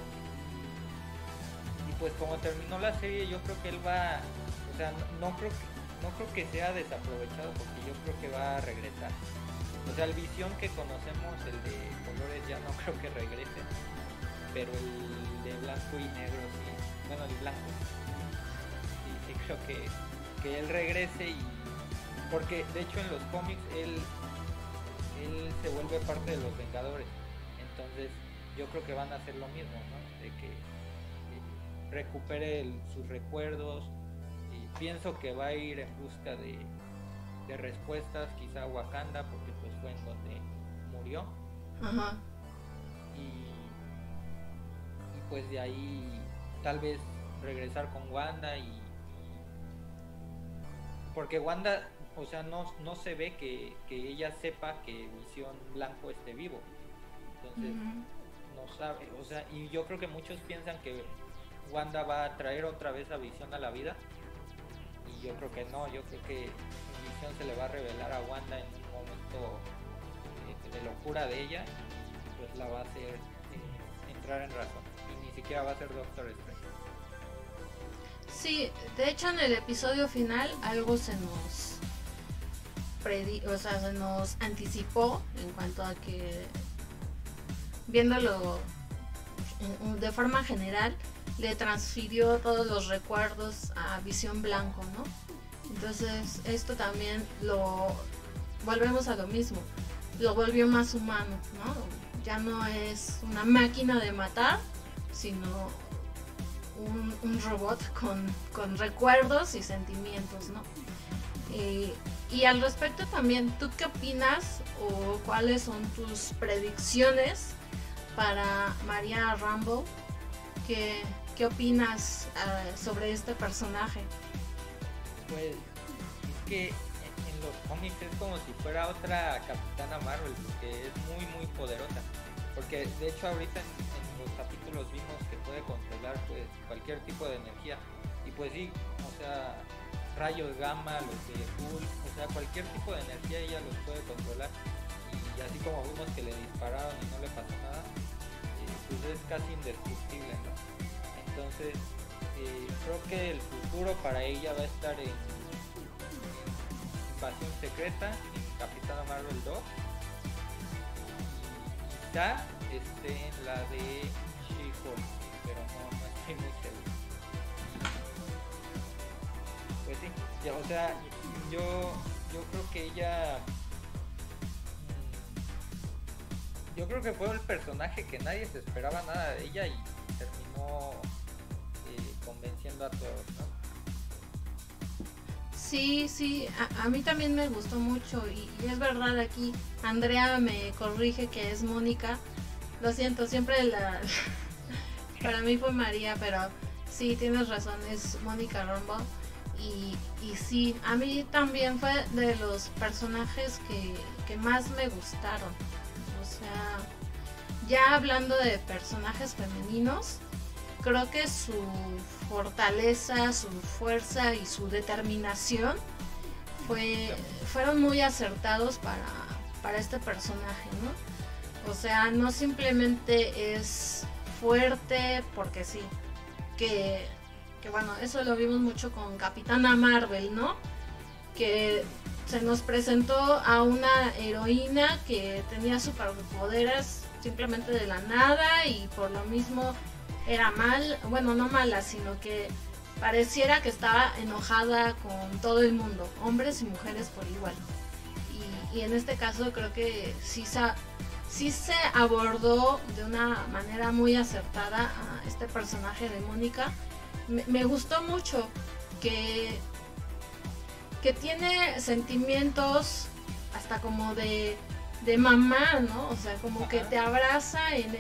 Y pues como terminó la serie, yo creo que él va, o sea, no creo que sea desaprovechado, porque yo creo que va a regresar. O sea, el Visión que conocemos, el de colores, ya no creo que regrese, pero el de blanco y negro sí, bueno, el blanco sí creo que él regrese, y porque de hecho en los cómics él se vuelve parte de los Vengadores, entonces yo creo que van a hacer lo mismo, ¿no? De que recupere sus recuerdos, y pienso que va a ir en busca de respuestas, quizá a Wakanda, porque pues fue en donde murió. Ajá. Y pues de ahí tal vez regresar con Wanda, y porque Wanda, o sea, no se ve que ella sepa que Visión Blanco esté vivo, entonces no sabe, o sea, y yo creo que muchos piensan que Wanda va a traer otra vez a Visión a la vida, y yo creo que no, yo creo que Visión se le va a revelar a Wanda en un momento de locura de ella, pues la va a hacer entrar en razón, y ni siquiera va a ser Doctor Strange. Sí, de hecho en el episodio final algo se nos se nos anticipó en cuanto a que, viéndolo de forma general, le transfirió todos los recuerdos a Visión Blanco, ¿no? Entonces esto también volvemos a lo mismo, lo volvió más humano, ¿no? Ya no es una máquina de matar, sino un robot con recuerdos y sentimientos, ¿no? Y al respecto también, ¿tú qué opinas o cuáles son tus predicciones para Maria Rambeau? ¿Qué opinas sobre este personaje? Pues es que en los cómics es como si fuera otra Capitana Marvel, porque es muy poderosa, porque de hecho ahorita en los capítulos vimos que puede controlar pues cualquier tipo de energía, y pues sí, o sea, rayos gamma, los de Hulk, o sea, cualquier tipo de energía ella los puede controlar, y así como vimos que le dispararon y no le pasó nada, pues es casi indestructible, ¿no? Entonces creo que el futuro para ella va a estar en Invasión Secreta, en Capitana Marvel 2, y quizá esté en la de She-Hulk, pero no estoy muy seguro. Pues sí, ya, o sea, yo creo que ella, yo creo que fue el personaje que nadie se esperaba nada de ella, y terminó convenciendo a todos, ¿no? Sí, a mí también me gustó mucho, y es verdad, aquí Andrea me corrige que es Mónica, lo siento, siempre para mí fue María, pero sí, tienes razón, es Mónica Rambeau. Y sí, a mí también fue de los personajes que más me gustaron. O sea, ya hablando de personajes femeninos, creo que su fortaleza, su fuerza y su determinación fueron muy acertados para este personaje, ¿no? O sea, no simplemente es fuerte porque sí, que bueno, eso lo vimos mucho con Capitana Marvel, ¿no? Que se nos presentó a una heroína que tenía superpoderes simplemente de la nada y por lo mismo era bueno, no mala, sino que pareciera que estaba enojada con todo el mundo, hombres y mujeres por igual. Y en este caso creo que sí se abordó de una manera muy acertada a este personaje de Mónica. Me gustó mucho que tiene sentimientos hasta como de mamá, ¿no? O sea, como que te abraza en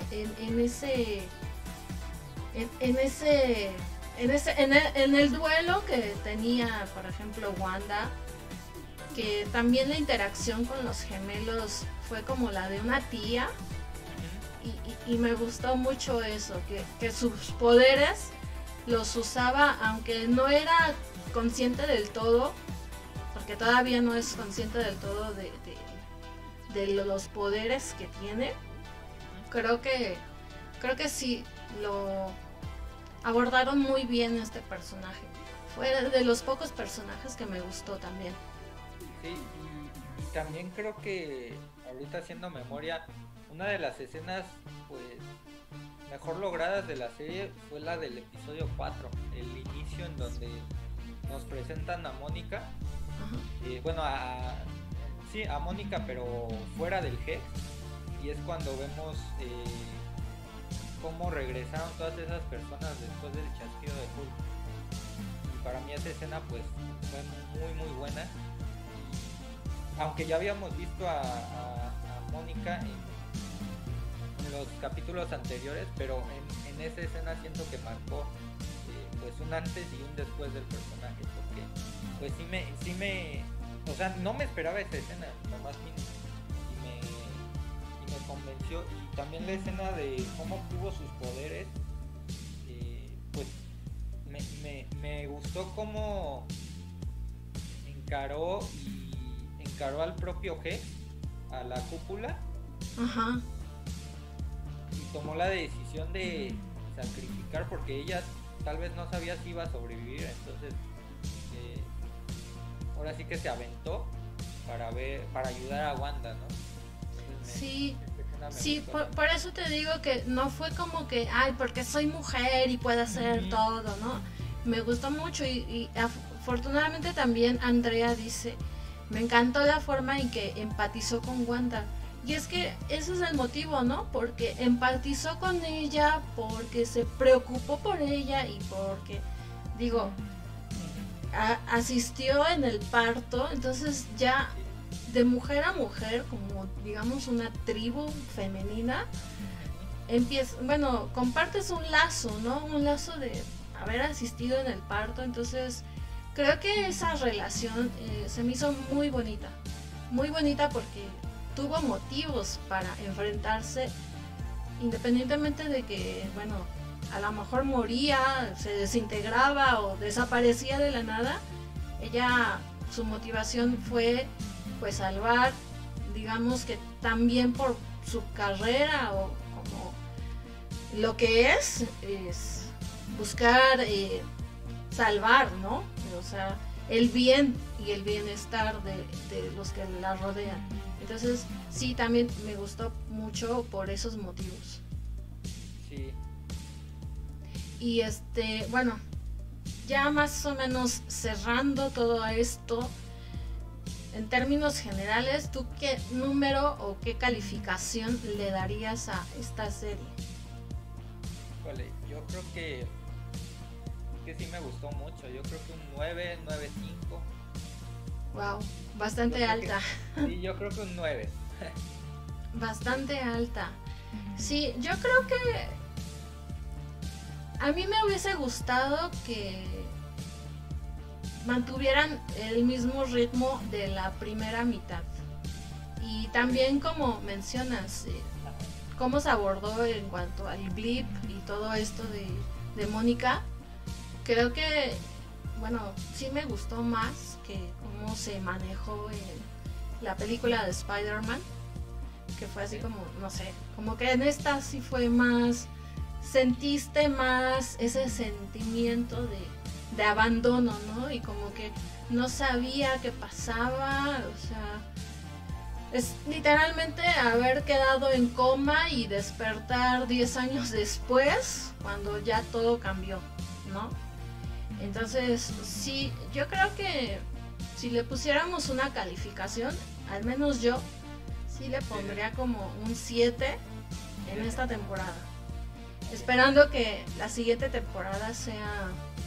el duelo que tenía, por ejemplo, Wanda, que también la interacción con los gemelos fue como la de una tía, y me gustó mucho eso, que sus poderes los usaba, aunque no era consciente del todo, porque todavía no es consciente del todo de los poderes que tiene. Creo que sí lo abordaron muy bien este personaje. Fue de los pocos personajes que me gustó también. Sí, y también creo que ahorita haciendo memoria, una de las escenas pues mejor logradas de la serie fue la del episodio 4, el inicio en donde nos presentan a Mónica, bueno, a Mónica pero fuera del Hex, y es cuando vemos cómo regresaron todas esas personas después del chasquido de Hulk. Y para mí esa escena pues fue muy muy buena, aunque ya habíamos visto a Mónica en los capítulos anteriores, pero en esa escena siento que marcó pues un antes y un después del personaje, porque pues sí me o sea, no me esperaba esa escena, nomás y me convenció. Y también la escena de cómo obtuvo sus poderes, pues me gustó cómo encaró al propio G, a la cúpula. Ajá. Y tomó la decisión de sacrificar, porque ella tal vez no sabía si iba a sobrevivir, entonces ahora sí que se aventó para ayudar a Wanda, ¿no? Sí, por eso te digo que no fue como que, ay, porque soy mujer y puedo hacer todo, ¿no? Me gustó mucho y afortunadamente también Andrea dice, me encantó la forma en que empatizó con Wanda. Y es que ese es el motivo, ¿no? Porque empatizó con ella, porque se preocupó por ella y porque, digo, asistió en el parto. Entonces ya de mujer a mujer, como digamos una tribu femenina, compartes un lazo, ¿no? Un lazo de haber asistido en el parto. Entonces creo que esa relación se me hizo muy bonita porque tuvo motivos para enfrentarse, independientemente de que, bueno, a lo mejor moría, se desintegraba o desaparecía de la nada. Ella, su motivación fue pues salvar, digamos que también por su carrera o como lo que es buscar salvar, ¿no? O sea, el bien y el bienestar de los que la rodean. Entonces, sí, también me gustó mucho por esos motivos. Sí. Y bueno, ya más o menos cerrando todo esto, en términos generales, ¿tú qué número o qué calificación le darías a esta serie? Vale, yo creo que sí me gustó mucho. Yo creo que un 9, 9.5. Wow, bastante alta. Sí, yo creo que un 9. Bastante alta. Sí, yo creo que a mí me hubiese gustado que mantuvieran el mismo ritmo de la primera mitad. Y también como mencionas, cómo se abordó en cuanto al blip y todo esto de Mónica, creo que, bueno, sí me gustó más que cómo se manejó en la película de Spider-Man, que fue así como, no sé, como que en esta sí fue más, sentiste más ese sentimiento de abandono, ¿no? Y como que no sabía qué pasaba, o sea, es literalmente haber quedado en coma y despertar 10 años después, cuando ya todo cambió, ¿no? Entonces, sí, yo creo que si le pusiéramos una calificación, al menos yo, sí le pondría como un 7 en esta temporada. Esperando que la siguiente temporada sea,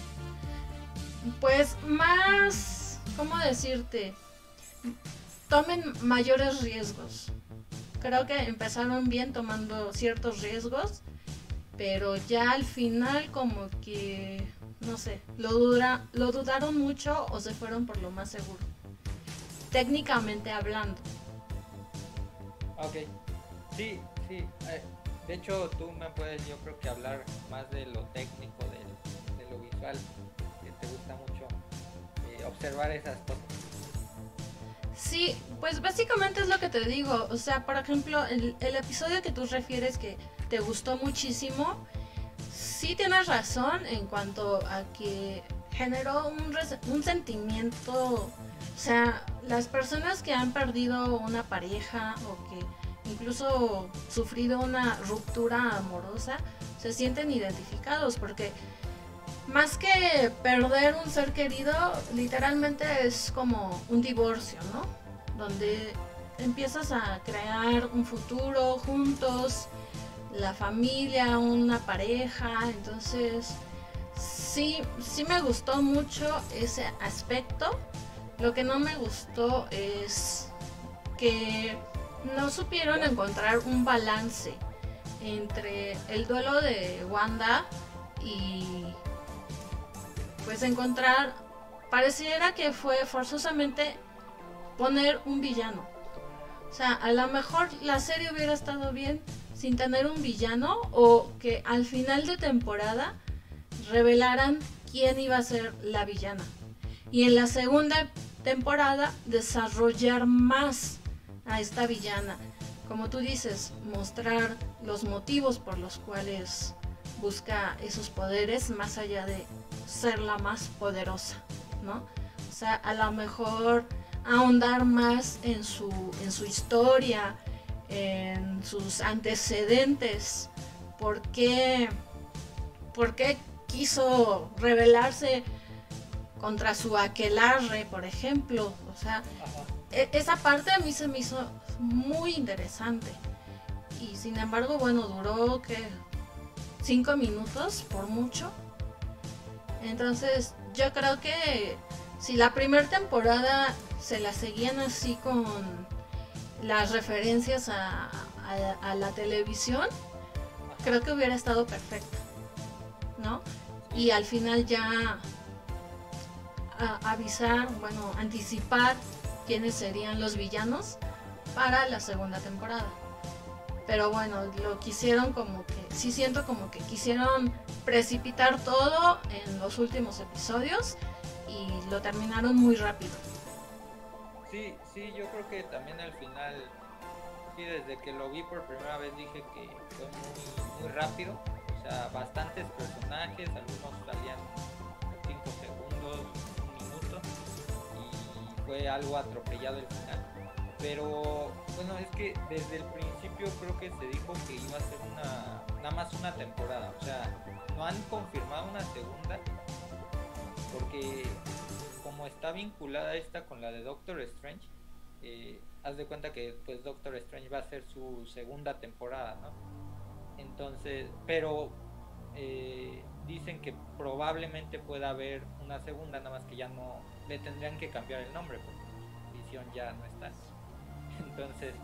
pues, más, ¿cómo decirte? Tomen mayores riesgos. Creo que empezaron bien tomando ciertos riesgos, pero ya al final como que, no sé, lo dudaron mucho o se fueron por lo más seguro. Técnicamente hablando. Ok, sí, sí. De hecho, tú me puedes, yo creo que hablar más de lo técnico, de lo visual, que te gusta mucho observar esas cosas. Sí, pues básicamente es lo que te digo. O sea, por ejemplo, el episodio que tú refieres que te gustó muchísimo, sí tienes razón en cuanto a que generó un sentimiento. O sea, las personas que han perdido una pareja o que incluso sufrido una ruptura amorosa se sienten identificados, porque más que perder un ser querido, literalmente es como un divorcio, ¿no? Donde empiezas a crear un futuro juntos, la familia, una pareja. Entonces sí me gustó mucho ese aspecto. Lo que no me gustó es que no supieron encontrar un balance entre el duelo de Wanda y pues encontrar, pareciera que fue forzosamente poner un villano. O sea, a lo mejor la serie hubiera estado bien sin tener un villano, o que al final de temporada revelaran quién iba a ser la villana. Y en la segunda temporada desarrollar más a esta villana. Como tú dices, mostrar los motivos por los cuales busca esos poderes, más allá de ser la más poderosa, ¿no? O sea, a lo mejor ahondar más en su historia, en sus antecedentes, por qué quiso rebelarse contra su aquelarre, por ejemplo. O sea, esa parte a mí se me hizo muy interesante. Y sin embargo, bueno, duró que 5 minutos por mucho. Entonces yo creo que si la primera temporada se la seguían así con las referencias a la televisión, creo que hubiera estado perfecto, ¿no? Y al final ya avisar, bueno, anticipar quiénes serían los villanos para la segunda temporada. Pero bueno, lo quisieron como que, sí siento como que quisieron precipitar todo en los últimos episodios y lo terminaron muy rápido. Sí, sí, yo creo que también al final, sí, desde que lo vi por primera vez dije que fue muy rápido. O sea, bastantes personajes, algunos salían 5 segundos, un minuto, y fue algo atropellado el final. Pero bueno, es que desde el principio creo que se dijo que iba a ser nada más una temporada. O sea, no han confirmado una segunda, porque como está vinculada esta con la de Doctor Strange, haz de cuenta que pues Doctor Strange va a ser su segunda temporada, ¿no? Entonces, pero dicen que probablemente pueda haber una segunda, nada más que ya no le tendrían que cambiar el nombre porque Visión ya no está. Entonces,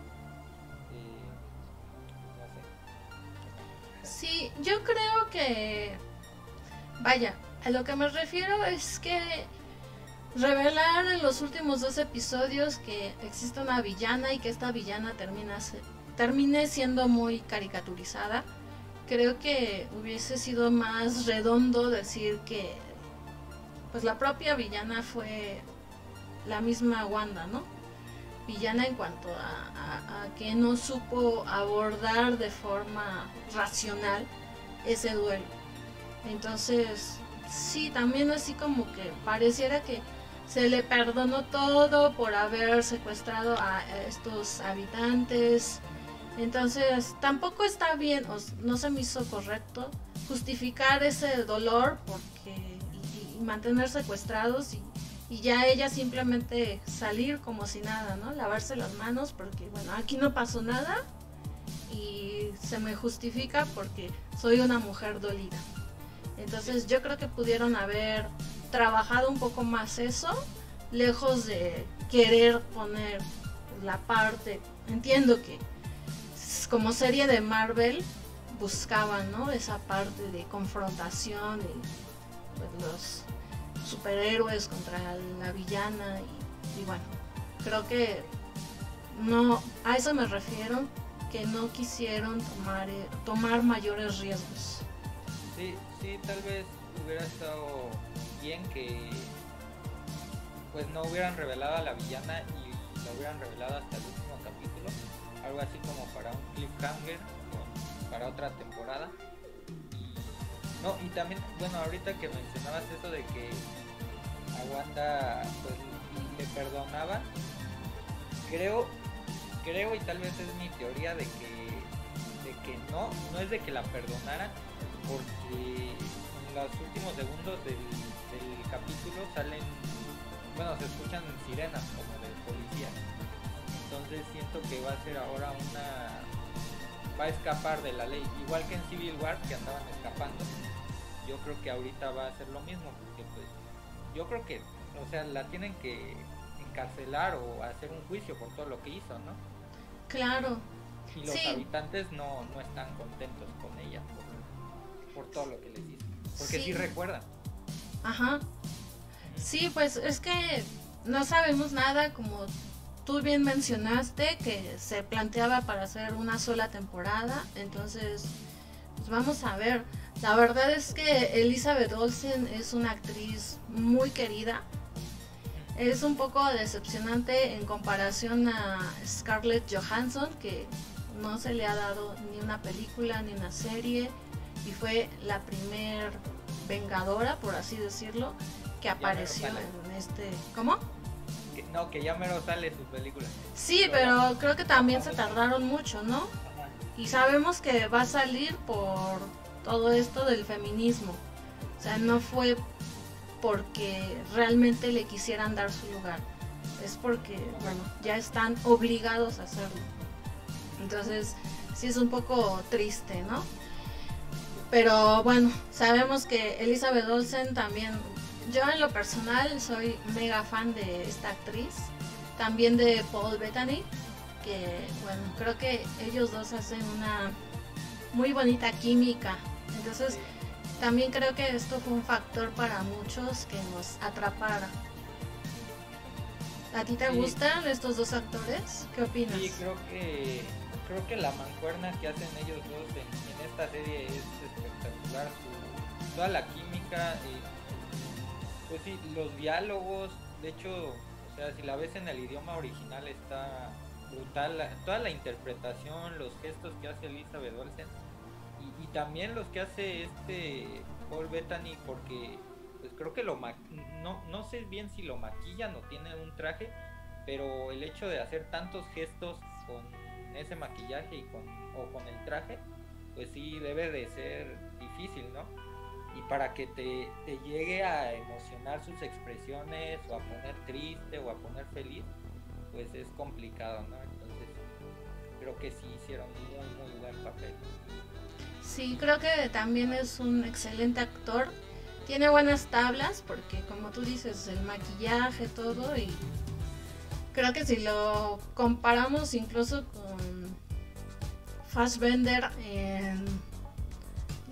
no sé. Sí, yo creo que, vaya, a lo que me refiero es que revelar en los últimos 2 episodios que existe una villana y que esta villana termine siendo muy caricaturizada. Creo que hubiese sido más redondo decir que pues la propia villana fue la misma Wanda, ¿no? Villana en cuanto a que no supo abordar de forma racional ese duelo. Entonces, sí, también así como que pareciera que se le perdonó todo por haber secuestrado a estos habitantes. Entonces, tampoco está bien, no se me hizo correcto justificar ese dolor y mantener secuestrados y ya ella simplemente salir como si nada, ¿no? Lavarse las manos porque, bueno, aquí no pasó nada y se me justifica porque soy una mujer dolida. Entonces yo creo que pudieron haber trabajado un poco más eso, lejos de querer poner la parte. Entiendo que como serie de Marvel buscaban, ¿no?, esa parte de confrontación y pues, los superhéroes contra la villana y bueno, creo que no, a eso me refiero, que no quisieron tomar mayores riesgos. Sí, tal vez hubiera estado bien que pues no hubieran revelado a la villana y la hubieran revelado hasta el último capítulo, algo así como para un cliffhanger para otra temporada. Y también, bueno, ahorita que mencionabas eso de que a Wanda pues le perdonaban, creo y tal vez es mi teoría de que no es de que la perdonaran, porque en los últimos segundos del capítulo se escuchan sirenas como de policía. Entonces siento que va a ser ahora va a escapar de la ley, igual que en Civil War, que andaban escapando. Yo creo que ahorita va a ser lo mismo, porque pues yo creo que, o sea, la tienen que encarcelar o hacer un juicio por todo lo que hizo, ¿no? Claro. Y los habitantes no están contentos con ella por todo lo que les hizo, porque sí recuerdan. Ajá. Sí, pues es que no sabemos nada, como tú bien mencionaste, que se planteaba para hacer una sola temporada. Entonces, pues vamos a ver. La verdad es que Elizabeth Olsen es una actriz muy querida. Es un poco decepcionante en comparación a Scarlett Johansson, que no se le ha dado ni una película ni una serie, y fue la primer vengadora, por así decirlo, que apareció en este... ¿Cómo? Que ya mero sale sus películas. Sí, pero creo que también se tardaron mucho, ¿no? Ajá. Y sabemos que va a salir por todo esto del feminismo. O sea, no fue porque realmente le quisieran dar su lugar. Es porque, bueno, ya están obligados a hacerlo. Entonces, sí es un poco triste, ¿no? Pero bueno, sabemos que Elizabeth Olsen también... Yo en lo personal soy mega fan de esta actriz, también de Paul Bettany, que bueno, creo que ellos dos hacen una muy bonita química. Entonces también creo que esto fue un factor para muchos que nos atrapara. ¿A ti te gustan estos dos actores? ¿Qué opinas? Sí, creo que la mancuerna que hacen ellos dos en esta serie es espectacular. Toda la química, pues sí, los diálogos, de hecho, o sea, si la ves en el idioma original está brutal, toda la interpretación, los gestos que hace Elizabeth Olsen y también los que hace Paul Bettany, porque pues creo que no sé bien si lo maquillan o tiene un traje, pero el hecho de hacer tantos gestos con ese maquillaje o con el traje, pues sí debe de ser difícil, ¿no? Y para que te llegue a emocionar sus expresiones o a poner triste o a poner feliz, pues es complicado, ¿no? Entonces creo que sí hicieron muy muy buen papel. Sí, creo que también es un excelente actor. Tiene buenas tablas porque, como tú dices, el maquillaje, todo, y creo que si lo comparamos incluso con Fassbender en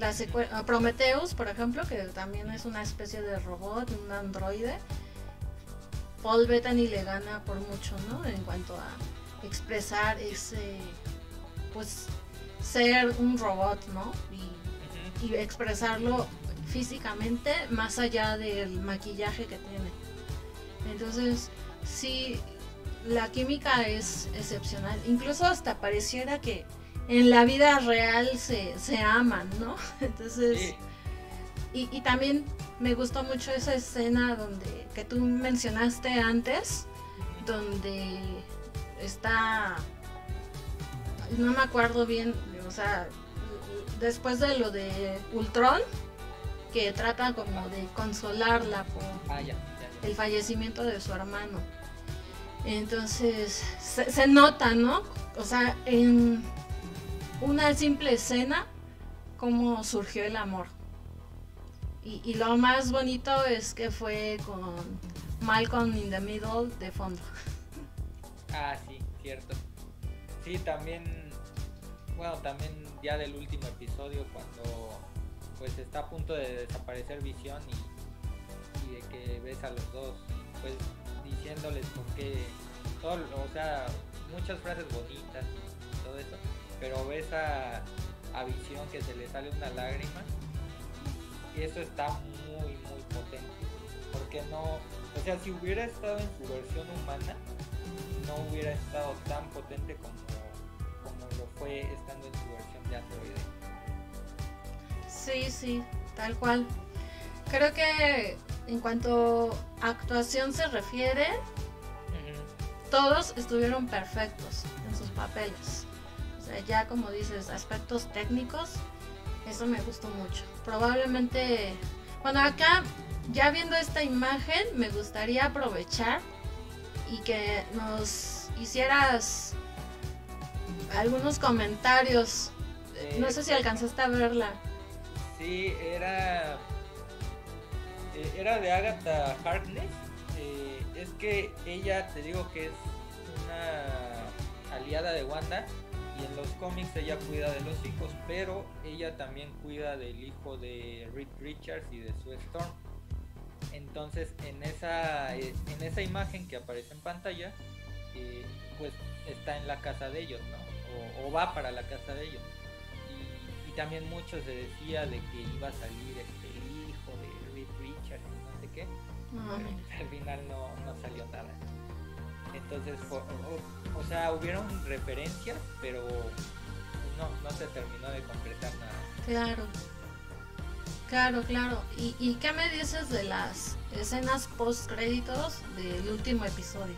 Prometheus, por ejemplo, que también es una especie de robot, un androide, Paul Bettany le gana por mucho, ¿no? En cuanto a expresar ese, pues, ser un robot, ¿no? Y expresarlo físicamente más allá del maquillaje que tiene. Entonces, sí, la química es excepcional. Incluso hasta pareciera que en la vida real se aman, ¿no? Entonces, Sí. y también me gustó mucho esa escena que tú mencionaste antes, donde está, no me acuerdo bien, o sea, después de lo de Ultron, que trata como de consolarla por Ya. el fallecimiento de su hermano. Entonces se nota, ¿no? O sea, en una simple escena, cómo surgió el amor. Y lo más bonito es que fue con Malcolm in the Middle de fondo. Sí, cierto. Sí, también ya del último episodio, cuando pues está a punto de desaparecer Visión y de que ves a los dos, pues diciéndoles por qué, todo, o sea, muchas frases bonitas y todo eso, pero ves a Visión que se le sale una lágrima, y eso está muy potente, porque no, o sea, si hubiera estado en su versión humana, no hubiera estado tan potente como lo fue estando en su versión de androide. Sí, tal cual. Creo que en cuanto a actuación se refiere, todos estuvieron perfectos en sus papeles. O sea, ya como dices, aspectos técnicos, eso me gustó mucho. Probablemente, bueno, acá ya viendo esta imagen, me gustaría aprovechar y que nos hicieras algunos comentarios. No sé si alcanzaste a verla. Sí, era de Agatha Harkness. Es que ella, te digo que es una aliada de Wanda, y en los cómics ella cuida de los hijos, pero ella también cuida del hijo de Reed Richards y de Sue Storm. Entonces en esa imagen que aparece en pantalla, pues está en la casa de ellos, ¿no? O va para la casa de ellos. Y también mucho se decía de que iba a salir el hijo de Reed Richards y no sé qué, pero al final no salió nada. Entonces, o sea, hubieron referencias, pero no se terminó de concretar nada. Claro. ¿Y qué me dices de las escenas post créditos del último episodio?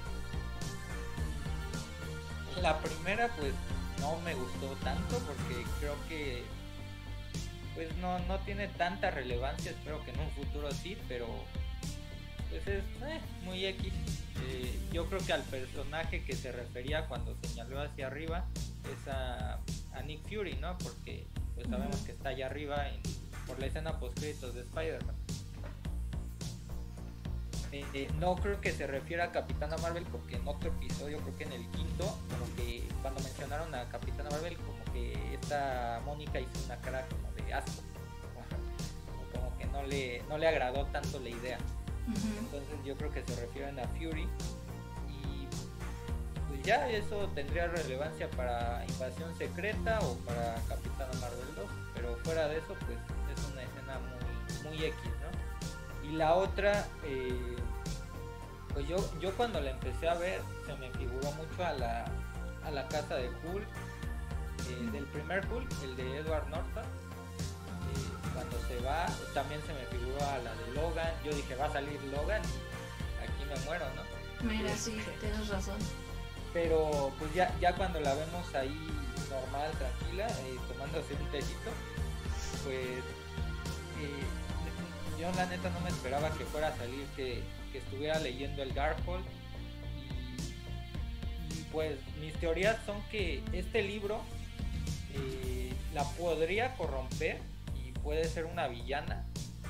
La primera, pues no me gustó tanto, porque creo que pues no tiene tanta relevancia. Espero que en un futuro sí, pero pues es muy X. Yo creo que al personaje que se refería cuando señaló hacia arriba es a Nick Fury, ¿no? Porque pues sabemos que está allá arriba por la escena post créditos de Spider-Man. No creo que se refiera a Capitana Marvel, porque en otro episodio, creo que en el quinto, como que cuando mencionaron a Capitana Marvel, como que esta Mónica hizo una cara como de asco, como que no le agradó tanto la idea. Entonces yo creo que se refieren a Fury, y pues ya eso tendría relevancia para Invasión Secreta o para Capitana Marvel 2, pero fuera de eso pues es una escena muy X, ¿no? Y la otra, pues yo cuando la empecé a ver, se me figuró mucho a la casa de Hulk, del primer Hulk, el de Edward Norton. Cuando se va, también se me figuró a la de Logan. Yo dije, va a salir Logan, aquí me muero, ¿no? Mira, sí, tienes razón. Pero pues ya cuando la vemos ahí normal, tranquila, tomándose un tecito, pues yo la neta no me esperaba que fuera a salir, que estuviera leyendo el Darkhold. Y pues mis teorías son que este libro la podría corromper y puede ser una villana,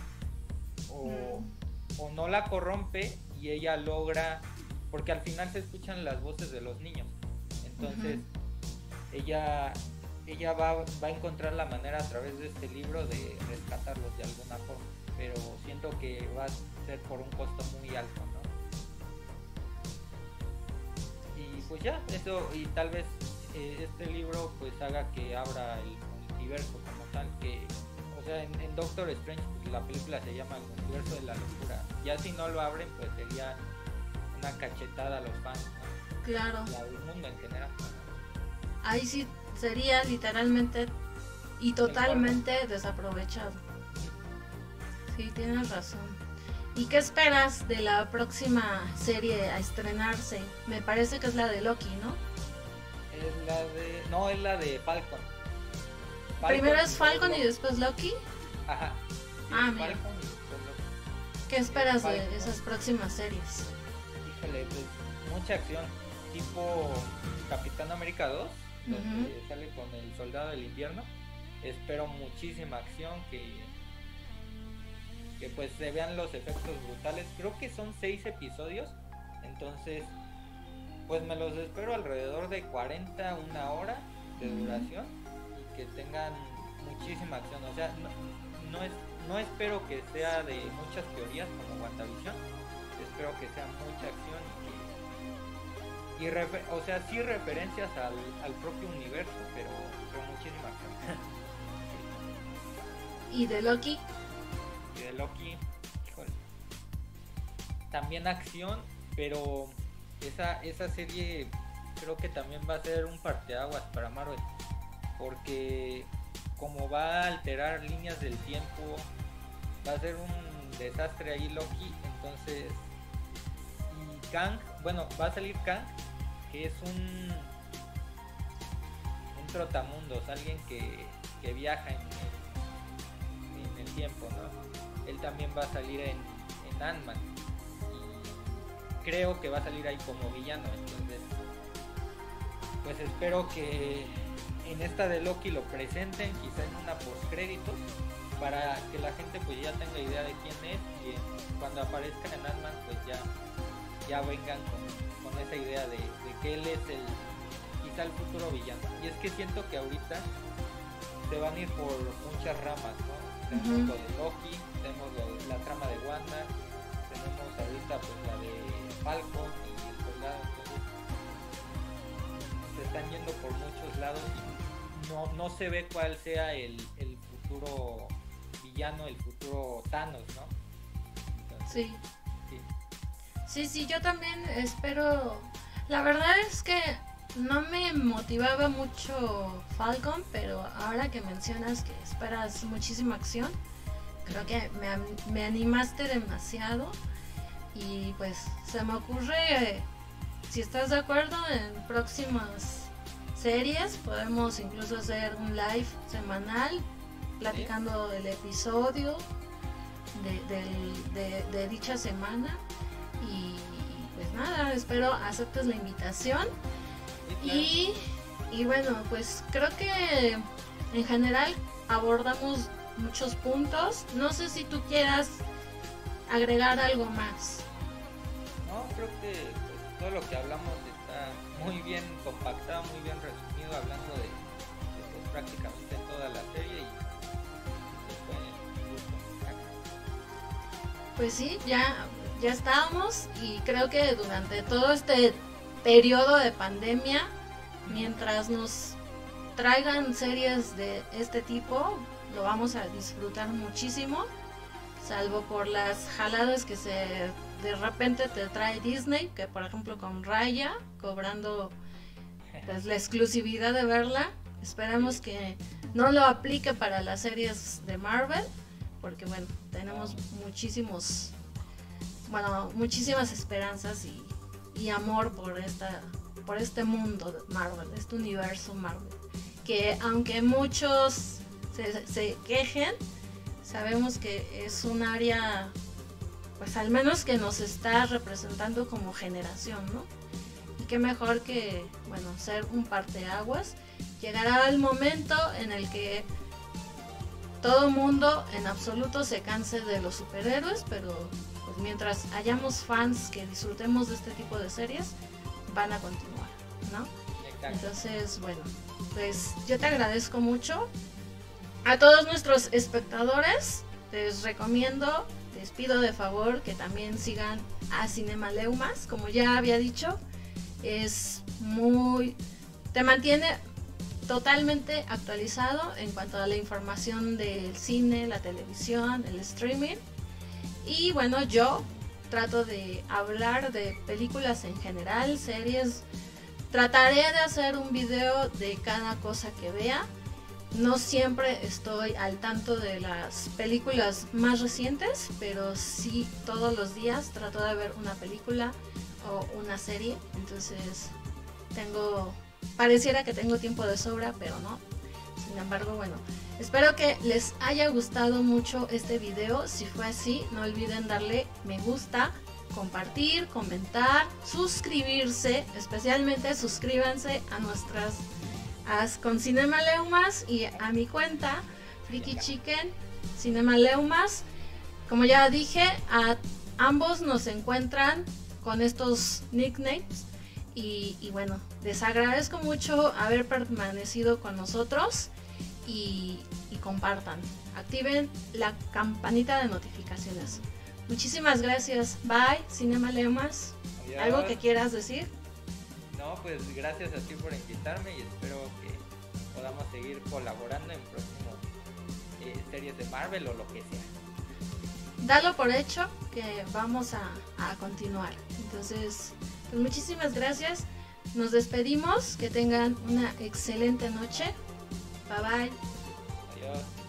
o no la corrompe y ella logra, porque al final se escuchan las voces de los niños, entonces ella va a encontrar la manera a través de este libro de rescatarlos de alguna forma, pero siento que va a ser por un costo muy alto, ¿no? pues ya, eso, y tal vez este libro pues haga que abra el multiverso como tal, que, o sea, en Doctor Strange la película se llama El Multiverso de la Locura. Ya si no lo abren, pues sería una cachetada a los fans, ¿no? Claro. Y al mundo en general. Ahí sí sería literalmente y totalmente desaprovechado. Sí, tienes razón. ¿Y qué esperas de la próxima serie a estrenarse? Me parece que es la de Loki, ¿no? Es la de... No, es la de Falcon. Primero es Falcon y después Loki. Ajá. Sí, mira. Falcon y después Loki. ¿Qué esperas de esas próximas series? Híjole, pues mucha acción. Tipo Capitán América 2, donde sale con el Soldado del Invierno. Espero muchísima acción, que pues se vean los efectos brutales. Creo que son 6 episodios, entonces pues me los espero alrededor de 40, una hora de duración, y que tengan muchísima acción. O sea, no espero que sea de muchas teorías como WandaVision, espero que sea mucha acción o sea, sí referencias al propio universo, pero muchísima acción. ¿Y de Loki? Y de Loki, híjole, también acción, pero esa serie creo que también va a ser un parteaguas para Marvel, porque como va a alterar líneas del tiempo, va a ser un desastre ahí Loki. Entonces, y Kang, bueno, va a salir Kang, que es un trotamundos, alguien que viaja en el tiempo, ¿no? Él también va a salir en Ant-Man, y creo que va a salir ahí como villano. Entonces, pues espero que en esta de Loki lo presenten quizá en una postcréditos, para que la gente pues ya tenga idea de quién es, y cuando aparezca en Ant-Man pues ya vengan con esa idea de que él es quizá el futuro villano. Y es que siento que ahorita se van a ir por muchas ramas, ¿no? Tenemos lo de Loki, tenemos la trama de Wanda, tenemos ahorita pues la de Falcon y el soldado. Entonces se están yendo por muchos lados y no se ve cuál sea el futuro villano, el futuro Thanos, ¿no? Entonces, Sí, yo también espero. La verdad es que no me motivaba mucho Falcon, pero ahora que mencionas que esperas muchísima acción, creo que me animaste demasiado. Y pues se me ocurre, si estás de acuerdo, en próximas series podemos incluso hacer un live semanal platicando del episodio de dicha semana. Y pues nada, espero aceptes la invitación. Y bueno, pues creo que en general abordamos muchos puntos. No sé si tú quieras agregar algo más. No, creo que pues, todo lo que hablamos está muy bien compactado, muy bien resumido, hablando de pues, prácticamente toda la serie, y pues, fue un gusto. Pues sí, ya estábamos, y creo que durante todo este periodo de pandemia, mientras nos traigan series de este tipo, lo vamos a disfrutar muchísimo, salvo por las jaladas que de repente te trae Disney, que por ejemplo con Raya, cobrando pues la exclusividad de verla. Esperamos que no lo aplique para las series de Marvel, porque bueno, tenemos muchísimas esperanzas y amor por este mundo de Marvel, este universo Marvel, que aunque muchos se quejen, sabemos que es un área, pues al menos que nos está representando como generación, ¿no? Y qué mejor que, bueno, ser un parteaguas. Llegará el momento en el que todo mundo en absoluto se canse de los superhéroes, pero pues mientras hayamos fans que disfrutemos de este tipo de series, van a continuar, ¿no? Entonces, bueno, pues yo te agradezco mucho. A todos nuestros espectadores les recomiendo, les pido de favor que también sigan a Cinemaleumas, como ya había dicho, te mantiene totalmente actualizado en cuanto a la información del cine, la televisión, el streaming. Y bueno, yo trato de hablar de películas en general, series. Trataré de hacer un video de cada cosa que vea. No siempre estoy al tanto de las películas más recientes, pero sí todos los días trato de ver una película o una serie. Entonces pareciera que tengo tiempo de sobra, pero no. Sin embargo, bueno, espero que les haya gustado mucho este video. Si fue así, no olviden darle me gusta, compartir, comentar, suscribirse, especialmente suscríbanse a nuestras con Cinemaleumas y a mi cuenta Freaky Chicken Cinemaleumas. Como ya dije, a ambos nos encuentran con estos nicknames y bueno, les agradezco mucho haber permanecido con nosotros y compartan, activen la campanita de notificaciones. Muchísimas gracias. Bye, Cinemaleumas. ¿Algo que quieras decir? No, pues gracias a ti por invitarme y espero que podamos seguir colaborando en próximas series de Marvel o lo que sea. Dalo por hecho que vamos a continuar. Entonces, pues muchísimas gracias. Nos despedimos. Que tengan una excelente noche. Bye bye. Adiós.